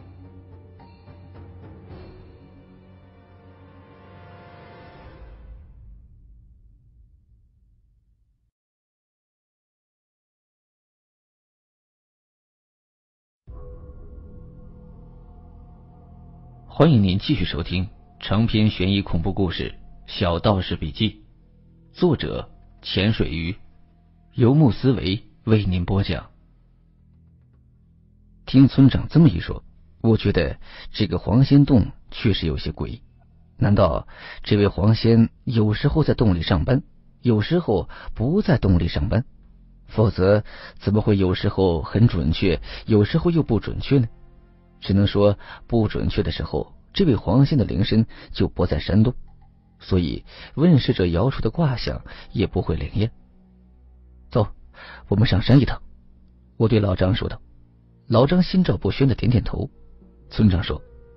欢迎您继续收听长篇悬疑恐怖故事《小道士笔记》，作者潜水鱼，游牧思维为您播讲。听村长这么一说，我觉得这个黄仙洞确实有些诡异。难道这位黄仙有时候在洞里上班，有时候不在洞里上班？否则怎么会有时候很准确，有时候又不准确呢？只能说不准确的时候，这位黄仙的灵身就不在山洞，所以问世者摇出的卦象也不会灵验。走，我们上山一趟。我对老张说道。老张心照不宣的点点头。村长说，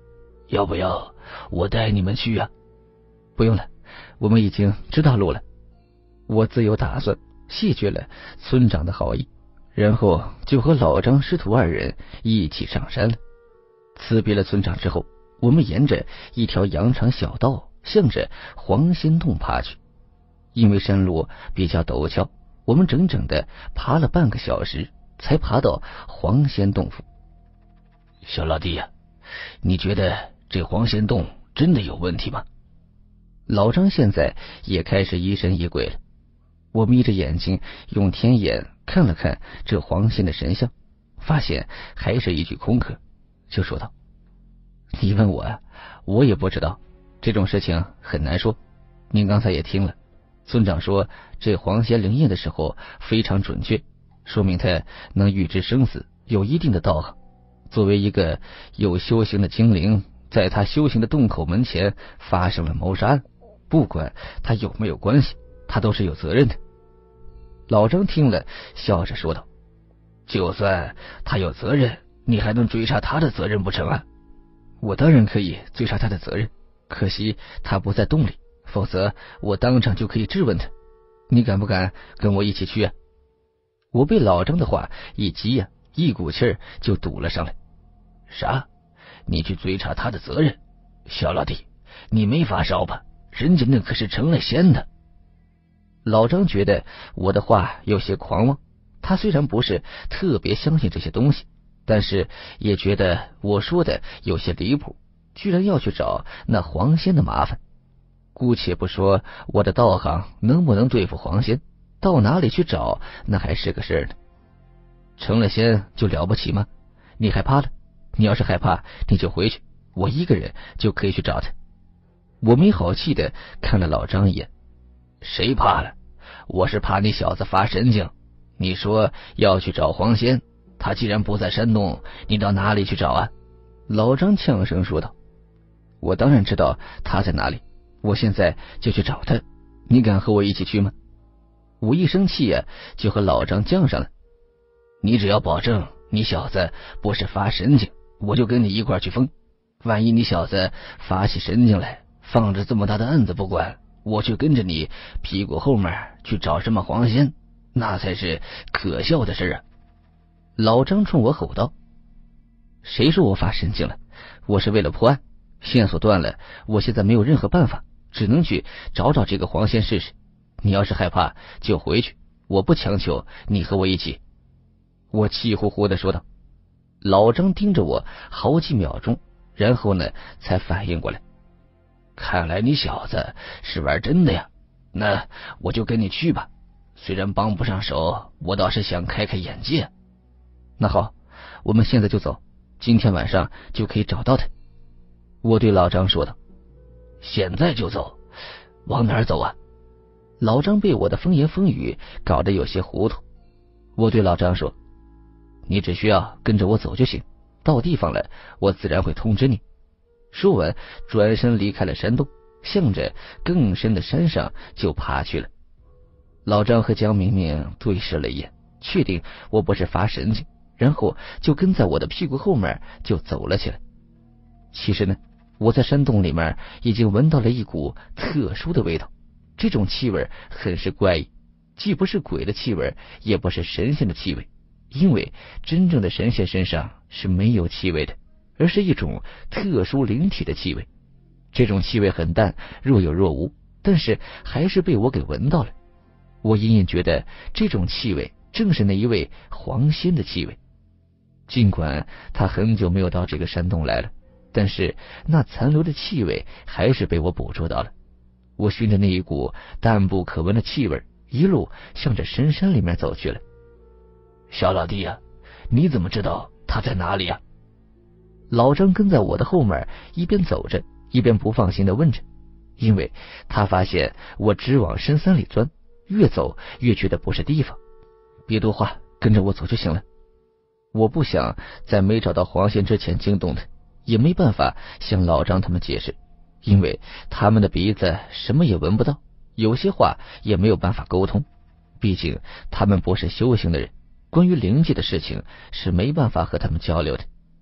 要不要我带你们去啊？ 不用了，我们已经知道路了。我自有打算，谢绝了村长的好意，然后就和老张师徒二人一起上山了。辞别了村长之后，我们沿着一条羊肠小道向着黄仙洞爬去。因为山路比较陡峭，我们整整的爬了半个小时才爬到黄仙洞府。 小老弟呀、啊，你觉得这黄仙洞真的有问题吗？ 老张现在也开始疑神疑鬼了。我眯着眼睛用天眼看了看这黄仙的神像，发现还是一具空壳，就说道：你问我呀、啊，我也不知道，这种事情很难说。您刚才也听了，村长说这黄仙灵验的时候非常准确，说明他能预知生死，有一定的道行。作为一个有修行的精灵，在他修行的洞口门前发生了谋杀案，不管他有没有关系，他都是有责任的。老张听了笑着说道： 就算他有责任，你还能追查他的责任不成啊？ 我当然可以追查他的责任，可惜他不在洞里，否则我当场就可以质问他。你敢不敢跟我一起去啊？我被老张的话一激呀、啊，一股气儿就堵了上来。 啥？你去追查他的责任？小老弟，你没发烧吧？人家那可是成了仙的。 老张觉得我的话有些狂妄，他虽然不是特别相信这些东西，但是也觉得我说的有些离谱，居然要去找那黄仙的麻烦。姑且不说我的道行能不能对付黄仙，到哪里去找那还是个事儿呢。成了仙就了不起吗？你害怕了？你要是害怕，你就回去，我一个人就可以去找他。我没好气的看了老张一眼。 谁怕了？我是怕你小子发神经。你说要去找黄仙，他既然不在山洞，你到哪里去找啊？ 老张呛声说道：我当然知道他在哪里，我现在就去找他，你敢和我一起去吗？我一生气呀、啊，就和老张犟上了。 你只要保证你小子不是发神经，我就跟你一块去疯。万一你小子发起神经来，放着这么大的案子不管，我去跟着你屁股后面去找什么黄仙，那才是可笑的事啊！ 老张冲我吼道：谁说我发神经了？我是为了破案，线索断了，我现在没有任何办法，只能去找找这个黄仙试试。你要是害怕就回去，我不强求你和我一起。我气呼呼的说道。老张盯着我好几秒钟，然后呢才反应过来。 看来你小子是玩真的呀，那我就跟你去吧，虽然帮不上手，我倒是想开开眼界。 那好，我们现在就走，今天晚上就可以找到他。我对老张说道。 现在就走？往哪儿走啊？ 老张被我的风言风语搞得有些糊涂。我对老张说，你只需要跟着我走就行，到地方了我自然会通知你。说完转身离开了山洞，向着更深的山上就爬去了。老张和江明明对视了一眼，确定我不是发神经，然后就跟在我的屁股后面就走了起来。其实呢，我在山洞里面已经闻到了一股特殊的味道，这种气味很是怪异，既不是鬼的气味，也不是神仙的气味，因为真正的神仙身上是没有气味的，而是一种特殊灵体的气味。这种气味很淡，若有若无，但是还是被我给闻到了。我隐隐觉得这种气味正是那一位黄仙的气味。尽管他很久没有到这个山洞来了，但是那残留的气味还是被我捕捉到了。我循着那一股淡不可闻的气味，一路向着深山里面走去了。 小老弟啊，你怎么知道他在哪里啊？ 老张跟在我的后面，一边走着一边不放心的问着，因为他发现我直往深山里钻，越走越觉得不是地方。别多话，跟着我走就行了。我不想在没找到黄仙之前惊动他，也没办法向老张他们解释，因为他们的鼻子什么也闻不到，有些话也没有办法沟通，毕竟他们不是修行的人，关于灵界的事情是没办法和他们交流的。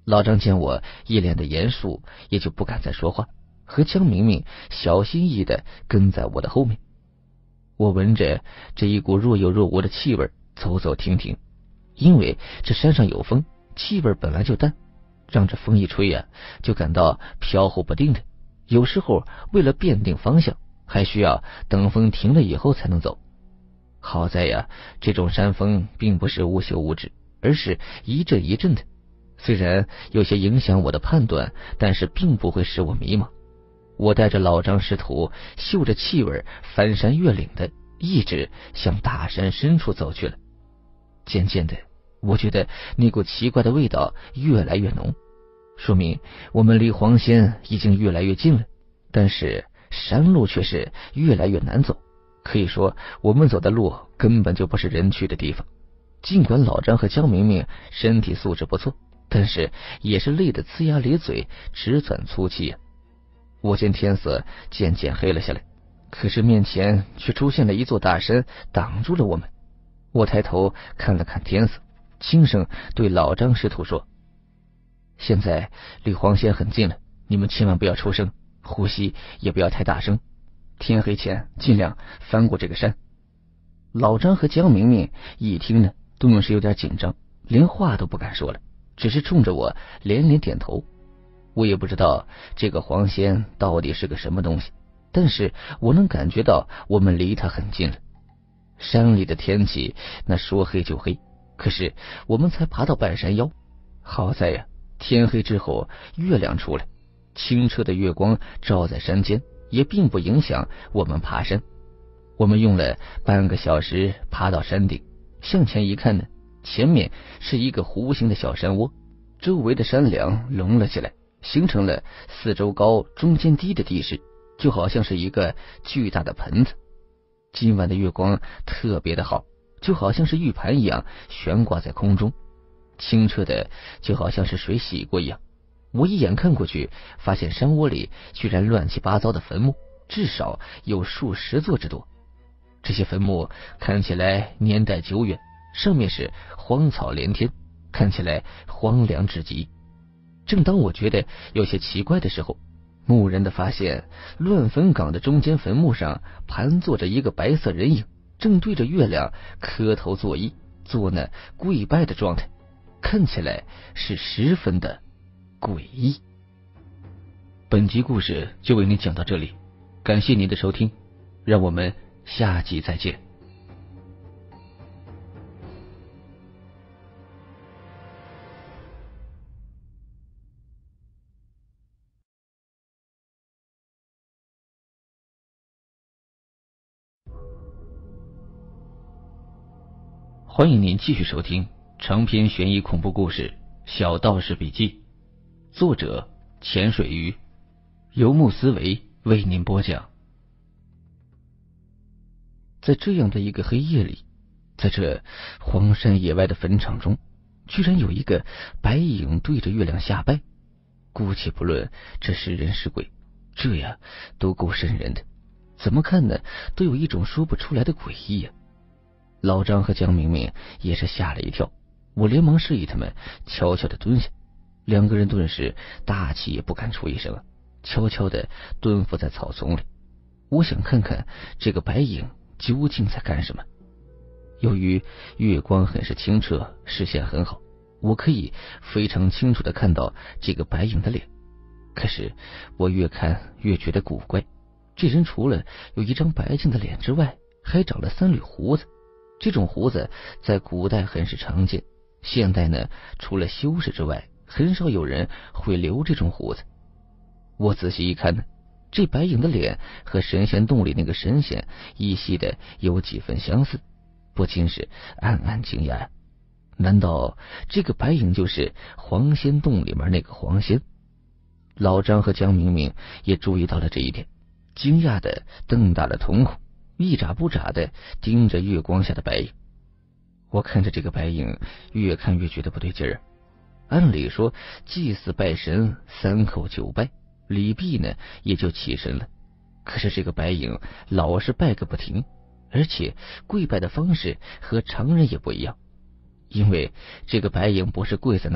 老张见我一脸的严肃，也就不敢再说话，和江明明小心翼翼的跟在我的后面。我闻着这一股若有若无的气味，走走停停，因为这山上有风，气味本来就淡，让这风一吹呀、啊，就感到飘忽不定的。有时候为了辨定方向，还需要等风停了以后才能走。好在呀，这种山风并不是无休无止，而是一阵一阵的。虽然有些影响我的判断，但是并不会使我迷茫。我带着老张师徒，嗅着气味，翻山越岭的，一直向大山深处走去了。渐渐的，我觉得那股奇怪的味道越来越浓，说明我们离黄仙已经越来越近了。但是山路却是越来越难走，可以说我们走的路根本就不是人去的地方。尽管老张和江明明身体素质不错，但是也是累得呲牙咧嘴，直喘粗气啊。我见天色渐渐黑了下来，可是面前却出现了一座大山，挡住了我们。我抬头看了看天色，轻声对老张师徒说：现在离黄仙很近了，你们千万不要出声，呼吸也不要太大声，天黑前尽量翻过这个山。老张和江明明一听呢，顿时有点紧张，连话都不敢说了，只是冲着我连连点头。我也不知道这个黄仙到底是个什么东西，但是我能感觉到我们离它很近了。山里的天气那说黑就黑，可是我们才爬到半山腰，好在呀，天黑之后月亮出来，清澈的月光照在山间，也并不影响我们爬山。我们用了半个小时爬到山顶，向前一看呢，前面是一个弧形的小山窝，周围的山梁隆了起来，形成了四周高中间低的地势，就好像是一个巨大的盆子。今晚的月光特别的好，就好像是玉盘一样悬挂在空中，清澈的就好像是水洗过一样。我一眼看过去，发现山窝里居然乱七八糟的坟墓，至少有数十座之多。这些坟墓看起来年代久远，上面是荒草连天，看起来荒凉至极。正当我觉得有些奇怪的时候，蓦然的发现乱坟岗的中间坟墓上盘坐着一个白色人影，正对着月亮磕头作揖，做那跪拜的状态，看起来是十分的诡异。本集故事就为您讲到这里，感谢您的收听，让我们下集再见。欢迎您继续收听长篇悬疑恐怖故事《小道士笔记》，作者潜水鱼，游牧思维为您播讲。在这样的一个黑夜里，在这荒山野外的坟场中，居然有一个白影对着月亮下拜。姑且不论这是人是鬼，这呀都够瘆人的，怎么看呢都有一种说不出来的诡异呀、啊。老张和江明明也是吓了一跳，我连忙示意他们悄悄的蹲下，两个人顿时大气也不敢出一声啊，悄悄的蹲伏在草丛里。我想看看这个白影究竟在干什么。由于月光很是清澈，视线很好，我可以非常清楚的看到这个白影的脸。可是我越看越觉得古怪，这人除了有一张白净的脸之外，还长了三缕胡子。这种胡子在古代很是常见，现代呢，除了修饰之外，很少有人会留这种胡子。我仔细一看呢，这白影的脸和神仙洞里那个神仙依稀的有几分相似，不禁是暗暗惊讶。难道这个白影就是黄仙洞里面那个黄仙？老张和江明明也注意到了这一点，惊讶的瞪大了瞳孔，一眨不眨的盯着月光下的白影。我看着这个白影，越看越觉得不对劲儿。按理说祭祀拜神三叩九拜，礼毕呢也就起身了，可是这个白影老是拜个不停，而且跪拜的方式和常人也不一样。因为这个白影不是跪在那里，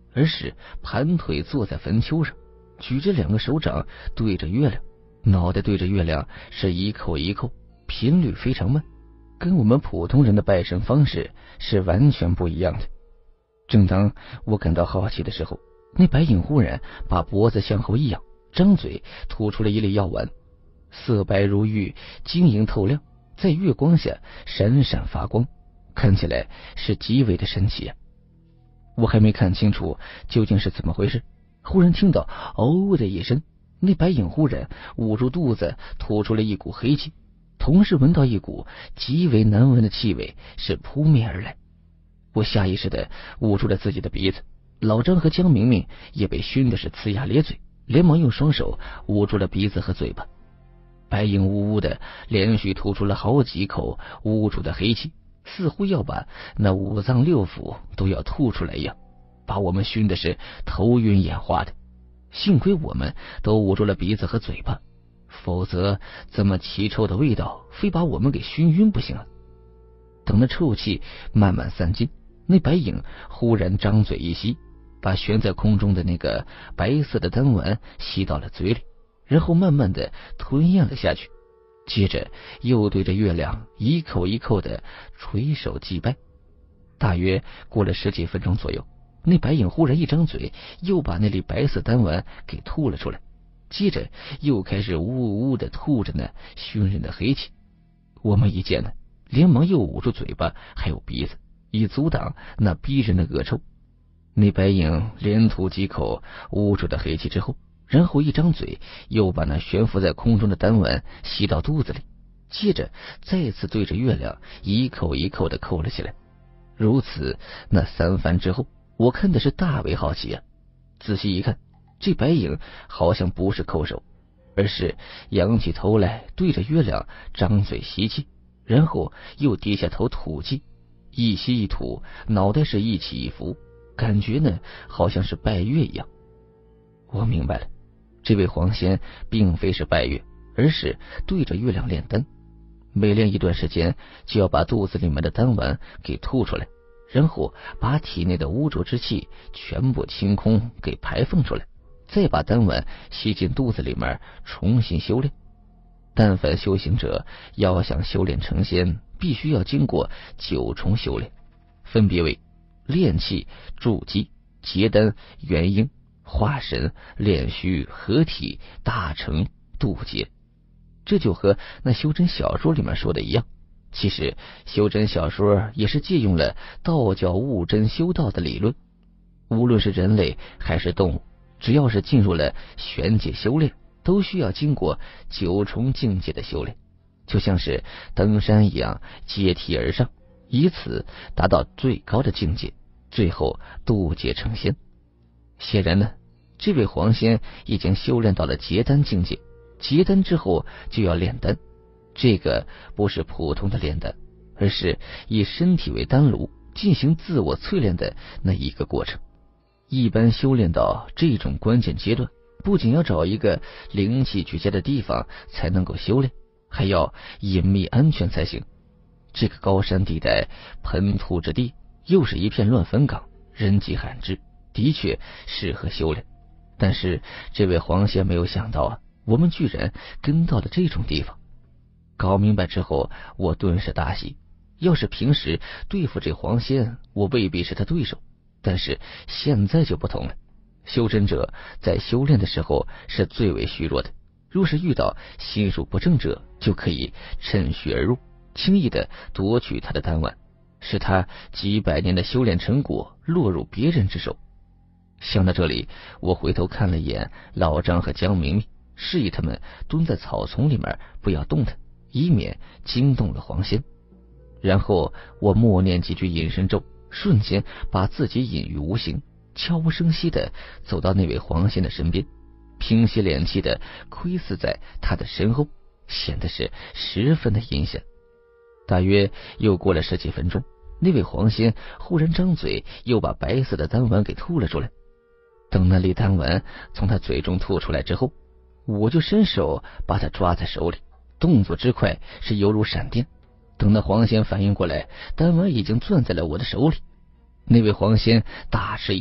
而是盘腿坐在坟丘上，举着两个手掌对着月亮，脑袋对着月亮，是一叩一叩，频率非常慢，跟我们普通人的拜神方式是完全不一样的。正当我感到好奇的时候，那白影忽然把脖子向后一仰，张嘴吐出了一粒药丸，色白如玉，晶莹透亮，在月光下闪闪发光，看起来是极为的神奇啊！我还没看清楚究竟是怎么回事，忽然听到哦的一声，那白影忽然捂住肚子，吐出了一股黑气，同时闻到一股极为难闻的气味是扑面而来。我下意识的捂住了自己的鼻子，老张和江明明也被熏的是呲牙咧嘴，连忙用双手捂住了鼻子和嘴巴。白影呜呜的连续吐出了好几口污浊的黑气，似乎要把那五脏六腑都要吐出来一样，把我们熏的是头晕眼花的。幸亏我们都捂住了鼻子和嘴巴，否则这么奇臭的味道非把我们给熏晕不行了。等那臭气慢慢散尽，那白影忽然张嘴一吸，把悬在空中的那个白色的丹丸吸到了嘴里，然后慢慢的吞咽了下去，接着又对着月亮一口一口的垂手祭拜。大约过了十几分钟左右，那白影忽然一张嘴，又把那粒白色丹丸给吐了出来，接着又开始呜呜的吐着那熏人的黑气。我们一见呢，连忙又捂住嘴巴还有鼻子，以阻挡那逼人的恶臭。那白影连吐几口污浊的黑气之后，然后一张嘴又把那悬浮在空中的丹丸吸到肚子里，接着再次对着月亮一口一口的扣了起来。如此那三番之后，我看的是大为好奇啊！仔细一看，这白影好像不是叩首，而是仰起头来对着月亮张嘴吸气，然后又低下头吐气，一吸一吐，脑袋是一起一伏，感觉呢好像是拜月一样。我明白了，这位黄仙并非是拜月，而是对着月亮炼丹，每练一段时间就要把肚子里面的丹丸给吐出来，然后把体内的污浊之气全部清空给排放出来，再把丹丸吸进肚子里面重新修炼。但凡修行者要想修炼成仙，必须要经过九重修炼，分别为炼气、筑基、结丹、元婴、化神、炼虚、合体、大成、渡劫。这就和那修真小说里面说的一样，其实修真小说也是借用了道教悟真修道的理论。无论是人类还是动物，只要是进入了玄界修炼，都需要经过九重境界的修炼，就像是登山一样阶梯而上，以此达到最高的境界，最后渡劫成仙。显然呢，这位黄仙已经修炼到了结丹境界，结丹之后就要炼丹，这个不是普通的炼丹，而是以身体为丹炉进行自我淬炼的那一个过程。一般修炼到这种关键阶段，不仅要找一个灵气俱佳的地方才能够修炼，还要隐秘安全才行。这个高山地带喷土之地，又是一片乱坟岗，人迹罕至，的确适合修炼。但是这位黄仙没有想到啊，我们居然跟到了这种地方。搞明白之后，我顿时大喜。要是平时对付这黄仙，我未必是他对手，但是现在就不同了。修真者在修炼的时候是最为虚弱的，若是遇到心术不正者，就可以趁虚而入，轻易的夺取他的丹丸，使他几百年的修炼成果落入别人之手。想到这里，我回头看了一眼老张和江明明，示意他们蹲在草丛里面不要动弹，以免惊动了黄仙。然后我默念几句隐身咒，瞬间把自己隐于无形，悄无声息的走到那位黄仙的身边，平息敛气的窥视在他的身后，显得是十分的阴险。大约又过了十几分钟，那位黄仙忽然张嘴，又把白色的丹丸给吐了出来。等那粒丹丸从他嘴中吐出来之后，我就伸手把他抓在手里，动作之快是犹如闪电。等那黄仙反应过来，丹丸已经攥在了我的手里。那位黄仙大吃一惊，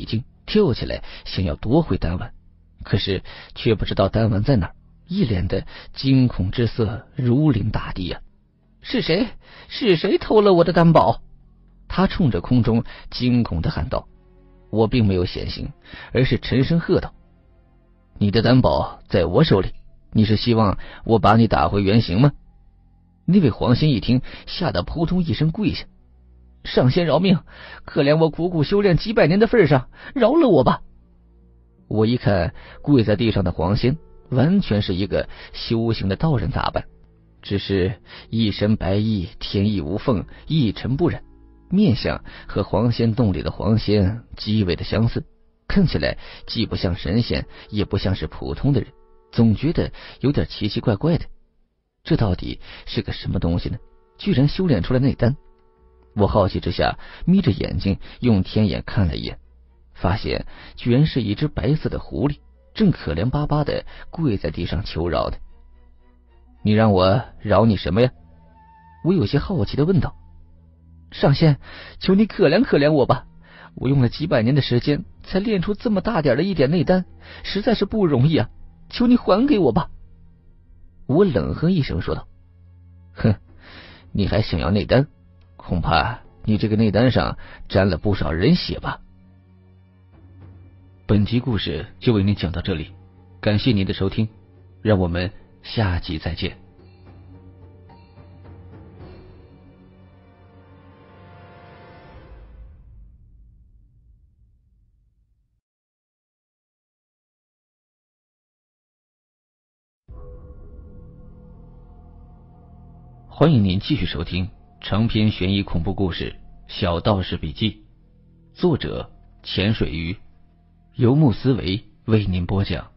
跳起来想要夺回丹丸，可是却不知道丹丸在哪儿，一脸的惊恐之色，如临大敌啊！是谁？是谁偷了我的丹宝？他冲着空中惊恐的喊道。我并没有显形，而是沉声喝道：你的丹宝在我手里，你是希望我把你打回原形吗？那位黄仙一听，吓得扑通一声跪下。上仙饶命，可怜我苦苦修炼几百年的份上，饶了我吧！我一看跪在地上的黄仙，完全是一个修行的道人打扮，只是一身白衣，天衣无缝，一尘不染，面相和黄仙洞里的黄仙极为的相似，看起来既不像神仙，也不像是普通的人，总觉得有点奇奇怪怪的。这到底是个什么东西呢？居然修炼出了内丹！我好奇之下眯着眼睛用天眼看了一眼，发现居然是一只白色的狐狸，正可怜巴巴的跪在地上求饶的。你让我饶你什么呀？我有些好奇的问道。上仙，求你可怜可怜我吧，我用了几百年的时间才练出这么大点的一点内丹，实在是不容易啊，求你还给我吧。我冷哼一声说道。哼，你还想要内丹？恐怕你这个内丹上沾了不少人血吧。本集故事就为您讲到这里，感谢您的收听，让我们下集再见。欢迎您继续收听长篇悬疑恐怖故事《小道士笔记》，作者潜水鱼，游牧思维为您播讲。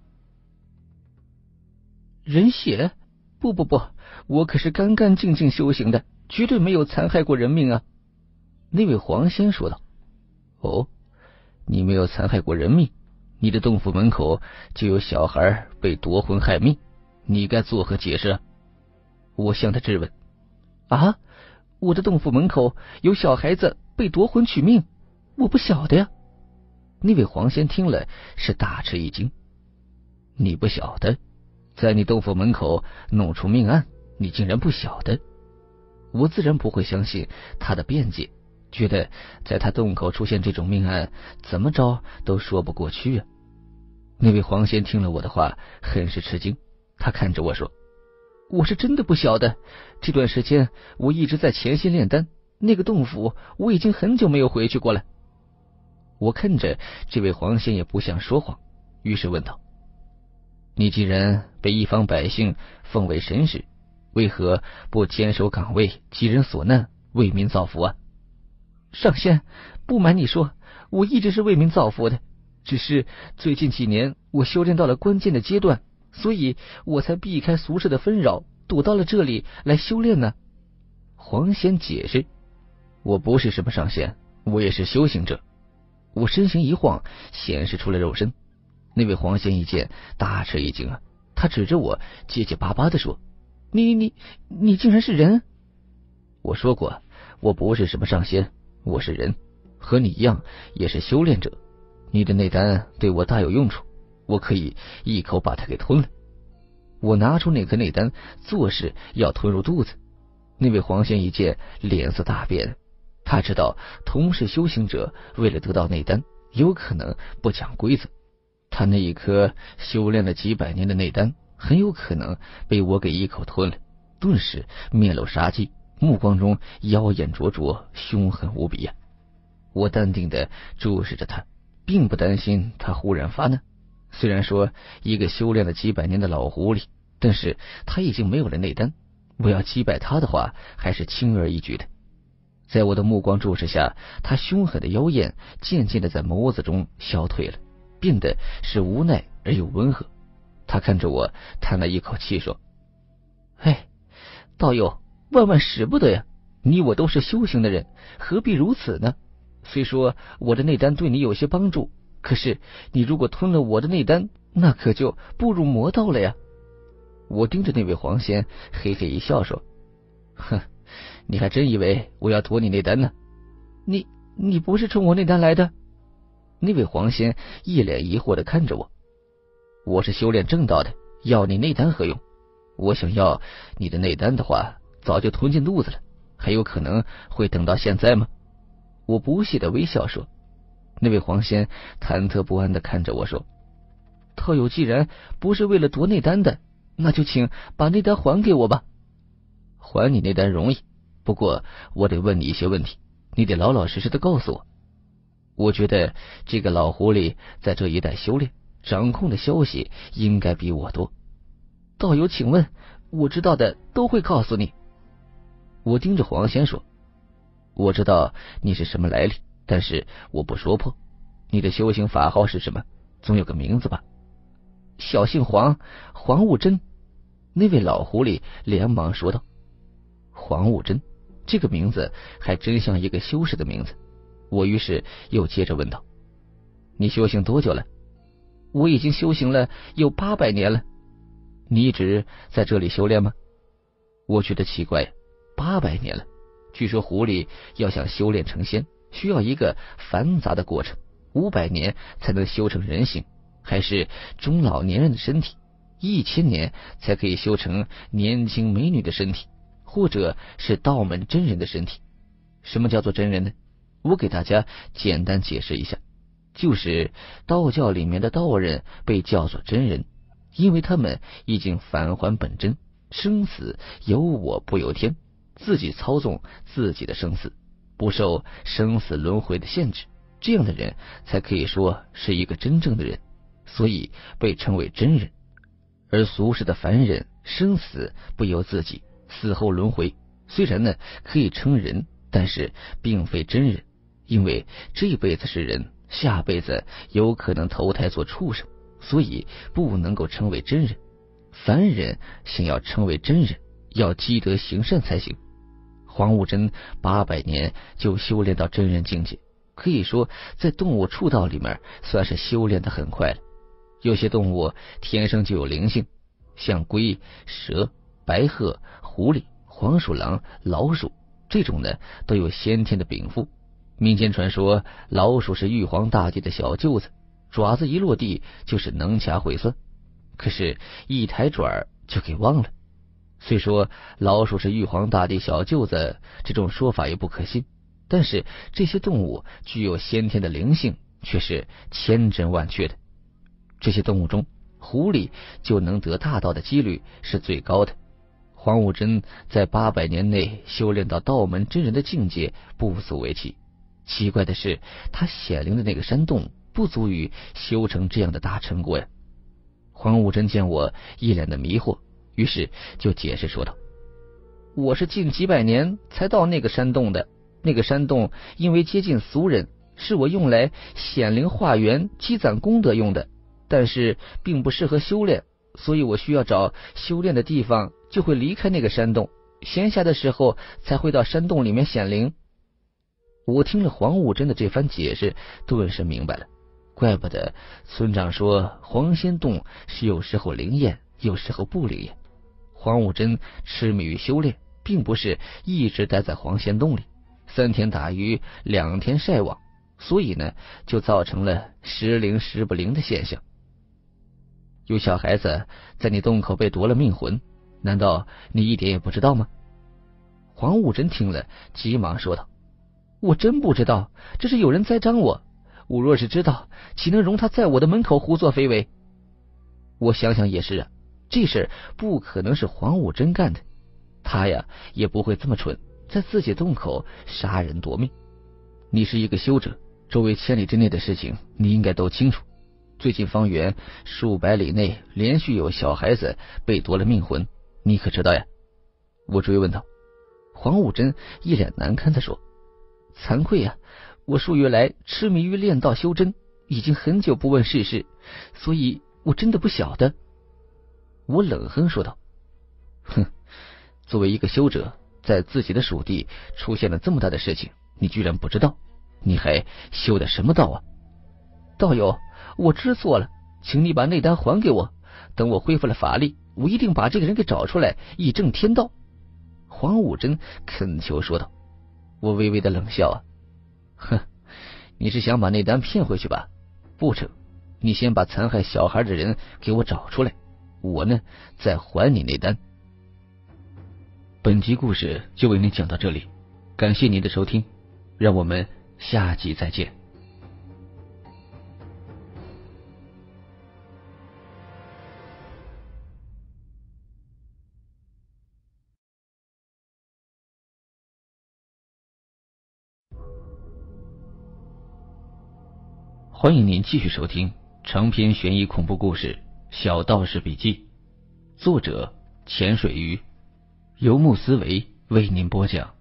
人血？不不不，我可是干干净净修行的，绝对没有残害过人命啊！那位黄仙说道。哦，你没有残害过人命，你的洞府门口就有小孩被夺魂害命，你该作何解释啊？我向他质问。啊，我的洞府门口有小孩子被夺魂取命，我不晓得呀。那位黄仙听了是大吃一惊。你不晓得？在你洞府门口弄出命案，你竟然不晓得？我自然不会相信他的辩解，觉得在他洞口出现这种命案，怎么着都说不过去啊。那位黄仙听了我的话，很是吃惊，他看着我说，我是真的不晓得，这段时间我一直在潜心炼丹，那个洞府我已经很久没有回去过了。我看着这位黄仙也不想说谎，于是问道，你既然被一方百姓奉为神使，为何不坚守岗位，济人所难，为民造福啊？上仙，不瞒你说，我一直是为民造福的，只是最近几年我修炼到了关键的阶段，所以我才避开俗世的纷扰，躲到了这里来修炼呢。黄仙解释，我不是什么上仙，我也是修行者。我身形一晃，显示出了肉身。那位黄仙一见，大吃一惊啊，他指着我结结巴巴的说，你你你竟然是人？我说过，我不是什么上仙，我是人，和你一样也是修炼者。你的内丹对我大有用处，我可以一口把它给吞了。我拿出那颗内丹，做事要吞入肚子。那位黄仙一见，脸色大变，他知道同是修行者，为了得到内丹，有可能不讲规则。他那一颗修炼了几百年的内丹，很有可能被我给一口吞了，顿时面露杀机，目光中妖眼灼灼，凶狠无比啊！我淡定的注视着他，并不担心他忽然发难。虽然说一个修炼了几百年的老狐狸，但是他已经没有了内丹，我要击败他的话，还是轻而易举的。在我的目光注视下，他凶狠的妖艳渐渐的在眸子中消退了，变得是无奈而又温和。他看着我，叹了一口气说，哎，道友，万万使不得呀！你我都是修行的人，何必如此呢？虽说我的内丹对你有些帮助，可是你如果吞了我的内丹，那可就步入魔道了呀！我盯着那位黄仙，嘿嘿一笑说，哼，你还真以为我要夺你内丹呢？你你不是冲我内丹来的？ 那位黄仙一脸疑惑的看着我。我是修炼正道的，要你内丹何用？我想要你的内丹的话，早就吞进肚子了，还有可能会等到现在吗？我不屑的微笑说。那位黄仙忐忑不安的看着我说，道友既然不是为了夺内丹的，那就请把内丹还给我吧。还你内丹容易，不过我得问你一些问题，你得老老实实的告诉我。我觉得这个老狐狸在这一带修炼，掌控的消息应该比我多。道友请问，我知道的都会告诉你。我盯着黄仙说，我知道你是什么来历，但是我不说破。你的修行法号是什么？总有个名字吧？小姓黄，黄悟真。那位老狐狸连忙说道。黄悟真，这个名字还真像一个修士的名字。我于是又接着问道，你修行多久了？我已经修行了有八百年了。你一直在这里修炼吗？我觉得奇怪，八百年了，据说狐狸要想修炼成仙，需要一个繁杂的过程，五百年才能修成人形，还是中老年人的身体，一千年才可以修成年轻美女的身体，或者是道门真人的身体。什么叫做真人呢？我给大家简单解释一下，就是道教里面的道人被叫做真人，因为他们已经返还本真，生死由我不由天，自己操纵自己的生死，不受生死轮回的限制，这样的人才可以说是一个真正的人，所以被称为真人。而俗世的凡人，生死不由自己，死后轮回，虽然呢可以称人，但是并非真人，因为这辈子是人，下辈子有可能投胎做畜生，所以不能够称为真人。凡人想要称为真人，要积德行善才行。黄悟真八百年就修炼到真人境界，可以说在动物畜道里面算是修炼的很快了。有些动物天生就有灵性，像龟、蛇、白鹤、狐狸、黄鼠狼、老鼠这种呢，都有先天的禀赋。民间传说老鼠是玉皇大帝的小舅子，爪子一落地就是能掐会算，可是一抬爪就给忘了。虽说老鼠是玉皇大帝小舅子这种说法也不可信，但是这些动物具有先天的灵性却是千真万确的。这些动物中，狐狸就能得大道的几率是最高的。黄悟真在八百年内修炼到道门真人的境界不足为奇，奇怪的是他显灵的那个山洞不足以修成这样的大成果呀。黄悟真见我一脸的迷惑，于是就解释说道，我是近几百年才到那个山洞的，那个山洞因为接近俗人，是我用来显灵化缘积攒功德用的，但是并不适合修炼，所以我需要找修炼的地方，就会离开那个山洞，闲暇的时候才会到山洞里面显灵。我听了黄悟真的这番解释，顿时明白了，怪不得村长说黄仙洞是有时候灵验，有时候不灵验。黄悟真痴迷于修炼，并不是一直待在黄仙洞里，三天打鱼两天晒网，所以呢就造成了时灵时不灵的现象。有小孩子在你洞口被夺了命魂，难道你一点也不知道吗？黄悟真听了急忙说道，我真不知道，这是有人栽赃我，我若是知道，岂能容他在我的门口胡作非为？我想想也是啊，这事不可能是黄悟真干的，他呀也不会这么蠢，在自己洞口杀人夺命。你是一个修者，周围千里之内的事情你应该都清楚。最近方圆数百里内连续有小孩子被夺了命魂，你可知道呀？我追问道。黄悟真一脸难堪地说，惭愧呀，我数月来痴迷于炼道修真，已经很久不问世事，所以我真的不晓得。我冷哼说道，哼，作为一个修者，在自己的属地出现了这么大的事情，你居然不知道，你还修的什么道啊？道友，我知错了，请你把内丹还给我，等我恢复了法力，我一定把这个人给找出来，以正天道。黄悟真恳求说道。我微微的冷笑啊，哼， 你是想把内丹骗回去吧？不成，你先把残害小孩的人给我找出来，我呢再还你内丹。本集故事就为您讲到这里，感谢您的收听，让我们下集再见。欢迎您继续收听长篇悬疑恐怖故事《小道士笔记》，作者潜水鱼，由木思维为您播讲。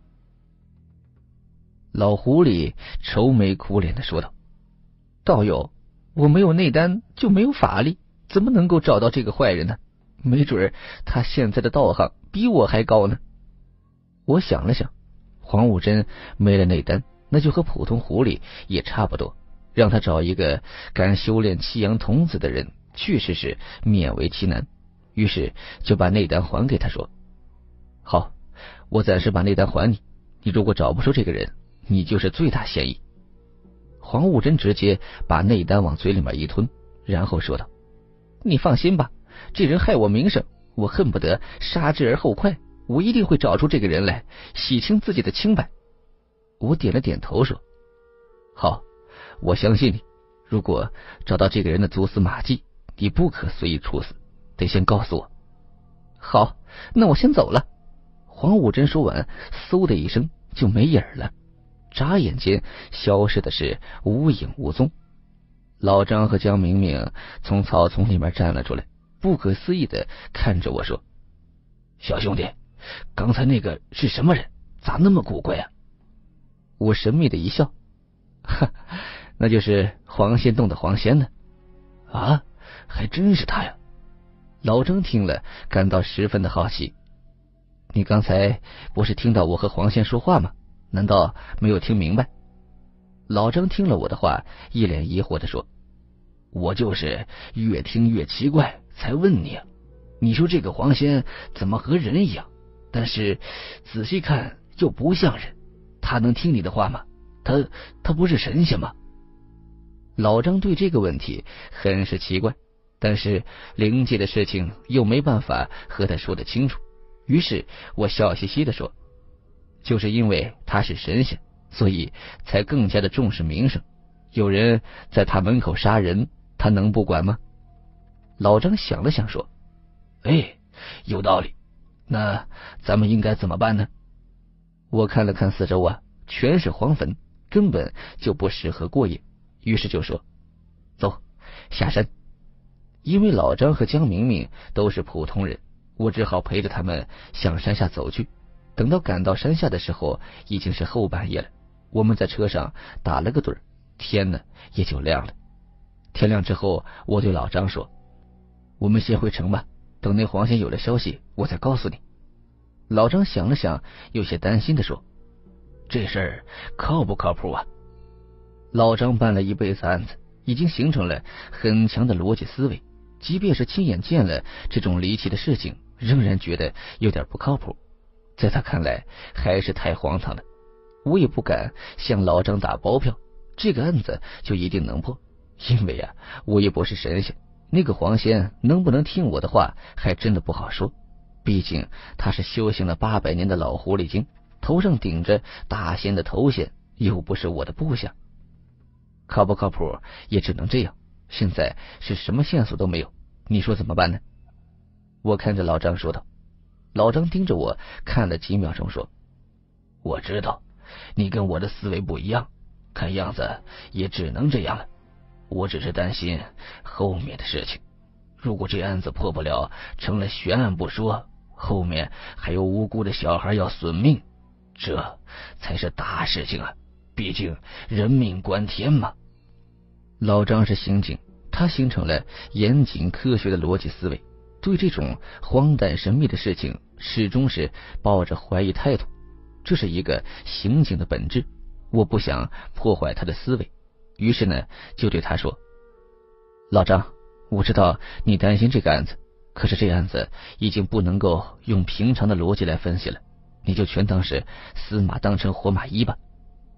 老狐狸愁眉苦脸的说道：道友，我没有内丹就没有法力，怎么能够找到这个坏人呢？没准他现在的道行比我还高呢。我想了想，黄武真没了内丹，那就和普通狐狸也差不多，让他找一个敢修炼七阳童子的人，确实是勉为其难。于是就把内丹还给他，说：好，我暂时把内丹还你，你如果找不出这个人，你就是最大嫌疑。黄武真直接把内丹往嘴里面一吞，然后说道：你放心吧，这人害我名声，我恨不得杀之而后快，我一定会找出这个人来，洗清自己的清白。我点了点头说：好，我相信你，如果找到这个人的蛛丝马迹，你不可随意处死，得先告诉我。好，那我先走了。黄武真说完，嗖的一声就没影了，眨眼间消失的是无影无踪。老张和江明明从草丛里面站了出来，不可思议的看着我说：小兄弟，刚才那个是什么人？咋那么古怪啊？我神秘的一笑：哈，那就是黄仙洞的黄仙呢。啊，还真是他呀。老张听了感到十分的好奇。你刚才不是听到我和黄仙说话吗？难道没有听明白？老张听了我的话，一脸疑惑的说：我就是越听越奇怪才问你啊。你说这个黄仙怎么和人一样，但是仔细看又不像人，他能听你的话吗？他他不是神仙吗？老张对这个问题很是奇怪，但是灵界的事情又没办法和他说得清楚，于是我笑嘻嘻的说：就是因为他是神仙，所以才更加的重视名声，有人在他门口杀人，他能不管吗？老张想了想说：哎，有道理，那咱们应该怎么办呢？我看了看四周啊，全是荒坟，根本就不适合过夜，于是就说：走，下山。因为老张和江明明都是普通人，我只好陪着他们向山下走去。等到赶到山下的时候，已经是后半夜了。我们在车上打了个盹，天呢也就亮了。天亮之后，我对老张说：我们先回城吧，等那黄仙有了消息，我再告诉你。老张想了想，有些担心的说：这事儿靠不靠谱啊？老张办了一辈子案子，已经形成了很强的逻辑思维，即便是亲眼见了这种离奇的事情，仍然觉得有点不靠谱。在他看来还是太荒唐了，我也不敢向老张打包票，这个案子就一定能破，因为啊，我也不是神仙，那个黄仙能不能听我的话还真的不好说，毕竟他是修行了八百年的老狐狸精，头上顶着大仙的头衔，又不是我的部下。靠不靠谱也只能这样，现在是什么线索都没有，你说怎么办呢？我看着老张说道。老张盯着我看了几秒钟说：我知道你跟我的思维不一样，看样子也只能这样了。我只是担心后面的事情，如果这案子破不了，成了悬案不说，后面还有无辜的小孩要损命，这才是大事情啊，毕竟人命关天嘛。老张是刑警，他形成了严谨科学的逻辑思维，对这种荒诞神秘的事情始终是抱着怀疑态度，这是一个刑警的本质，我不想破坏他的思维，于是呢就对他说：老张，我知道你担心这个案子，可是这案子已经不能够用平常的逻辑来分析了，你就全当是死马当成活马医吧。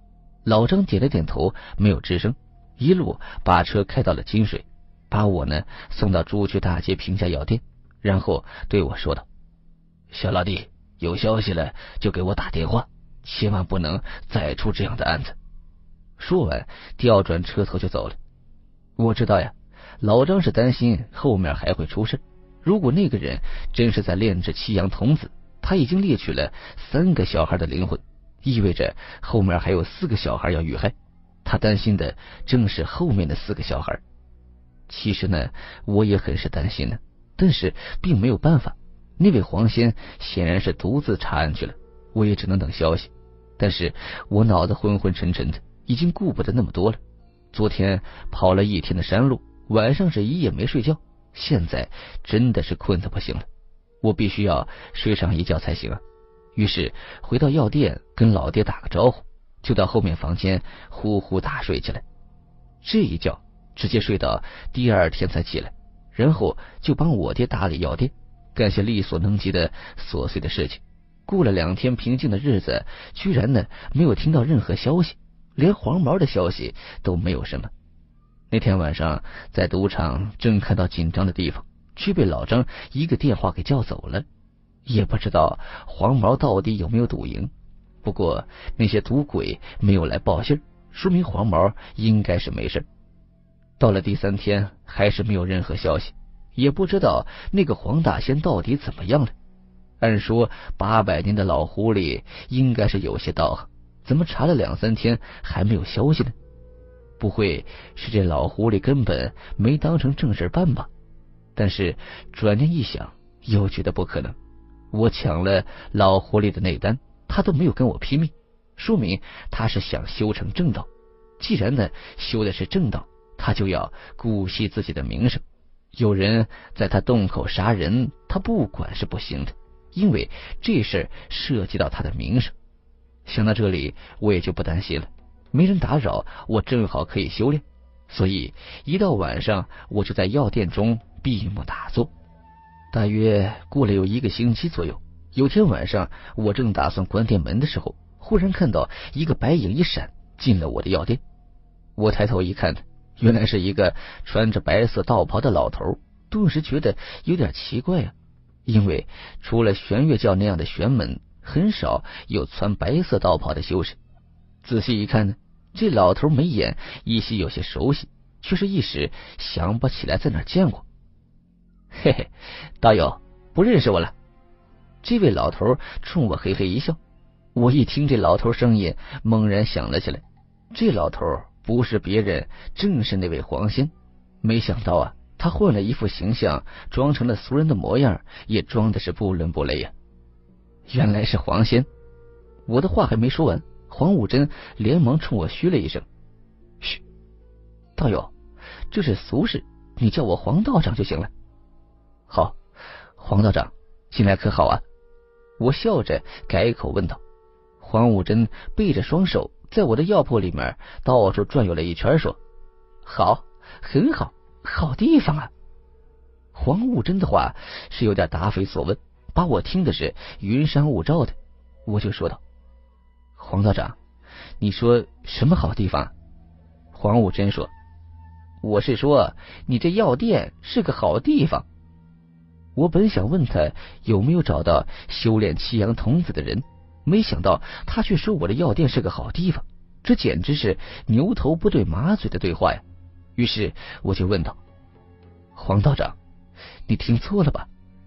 老张点了点头，没有吱声，一路把车开到了金水，把我呢送到朱区大街平价药店，然后对我说道：“小老弟，有消息了就给我打电话，千万不能再出这样的案子。”说完，调转车头就走了。我知道呀，老张是担心后面还会出事。如果那个人真是在炼制七阳童子，他已经猎取了三个小孩的灵魂，意味着后面还有四个小孩要遇害。他担心的正是后面的四个小孩。其实呢，我也很是担心呢，但是并没有办法。那位黄仙显然是独自查案去了，我也只能等消息。但是我脑子昏昏沉沉的，已经顾不得那么多了。昨天跑了一天的山路，晚上是一夜没睡觉，现在真的是困得不行了，我必须要睡上一觉才行啊。于是回到药店跟老爹打个招呼，就到后面房间呼呼大睡起来。这一觉直接睡到第二天才起来，然后就帮我爹打理药店，干些力所能及的琐碎的事情。过了两天平静的日子，居然呢没有听到任何消息，连黄毛的消息都没有什么。那天晚上在赌场正看到紧张的地方，却被老张一个电话给叫走了。也不知道黄毛到底有没有赌赢，不过那些赌鬼没有来报信，说明黄毛应该是没事。到了第三天还是没有任何消息，也不知道那个黄大仙到底怎么样了。按说八百年的老狐狸应该是有些道行，怎么查了两三天还没有消息呢？不会是这老狐狸根本没当成正事办吧？但是转念一想，又觉得不可能。我抢了老狐狸的内丹，他都没有跟我拼命，说明他是想修成正道。既然呢修的是正道，他就要顾惜自己的名声。有人在他洞口杀人，他不管是不行的，因为这事涉及到他的名声。想到这里，我也就不担心了，没人打扰，我正好可以修炼，所以一到晚上我就在药店中闭目打坐。大约过了有一个星期左右，有天晚上我正打算关店门的时候，忽然看到一个白影一闪进了我的药店。我抬头一看，原来是一个穿着白色道袍的老头，顿时觉得有点奇怪啊，因为除了玄月教那样的玄门，很少有穿白色道袍的修士。仔细一看呢，这老头眉眼依稀有些熟悉，却是一时想不起来在哪儿见过。嘿嘿，道友不认识我了？这位老头冲我嘿嘿一笑。我一听这老头声音，猛然想了起来，这老头不是别人，正是那位黄仙。没想到啊，他换了一副形象，装成了俗人的模样，也装的是不伦不类呀、啊。原来是黄仙。我的话还没说完，黄武贞连忙冲我嘘了一声：“嘘，道友，这是俗事，你叫我黄道长就行了。”好，黄道长，近来可好啊？我笑着改口问道。黄武贞背着双手在我的药铺里面到处转悠了一圈，说：“好，很好，好地方啊。”黄武贞的话是有点答非所问，把我听的是云山雾罩的。我就说道：“黄道长，你说什么好地方？”黄武贞说：“我是说你这药店是个好地方。”我本想问他有没有找到修炼七阳童子的人，没想到他却说我的药店是个好地方，这简直是牛头不对马嘴的对话呀。于是我就问道：“黄道长，你听错了吧？”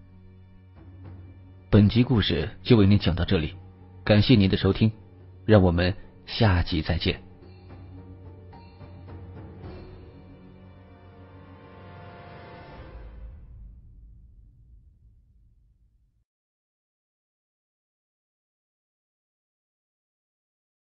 本集故事就为您讲到这里，感谢您的收听，让我们下集再见。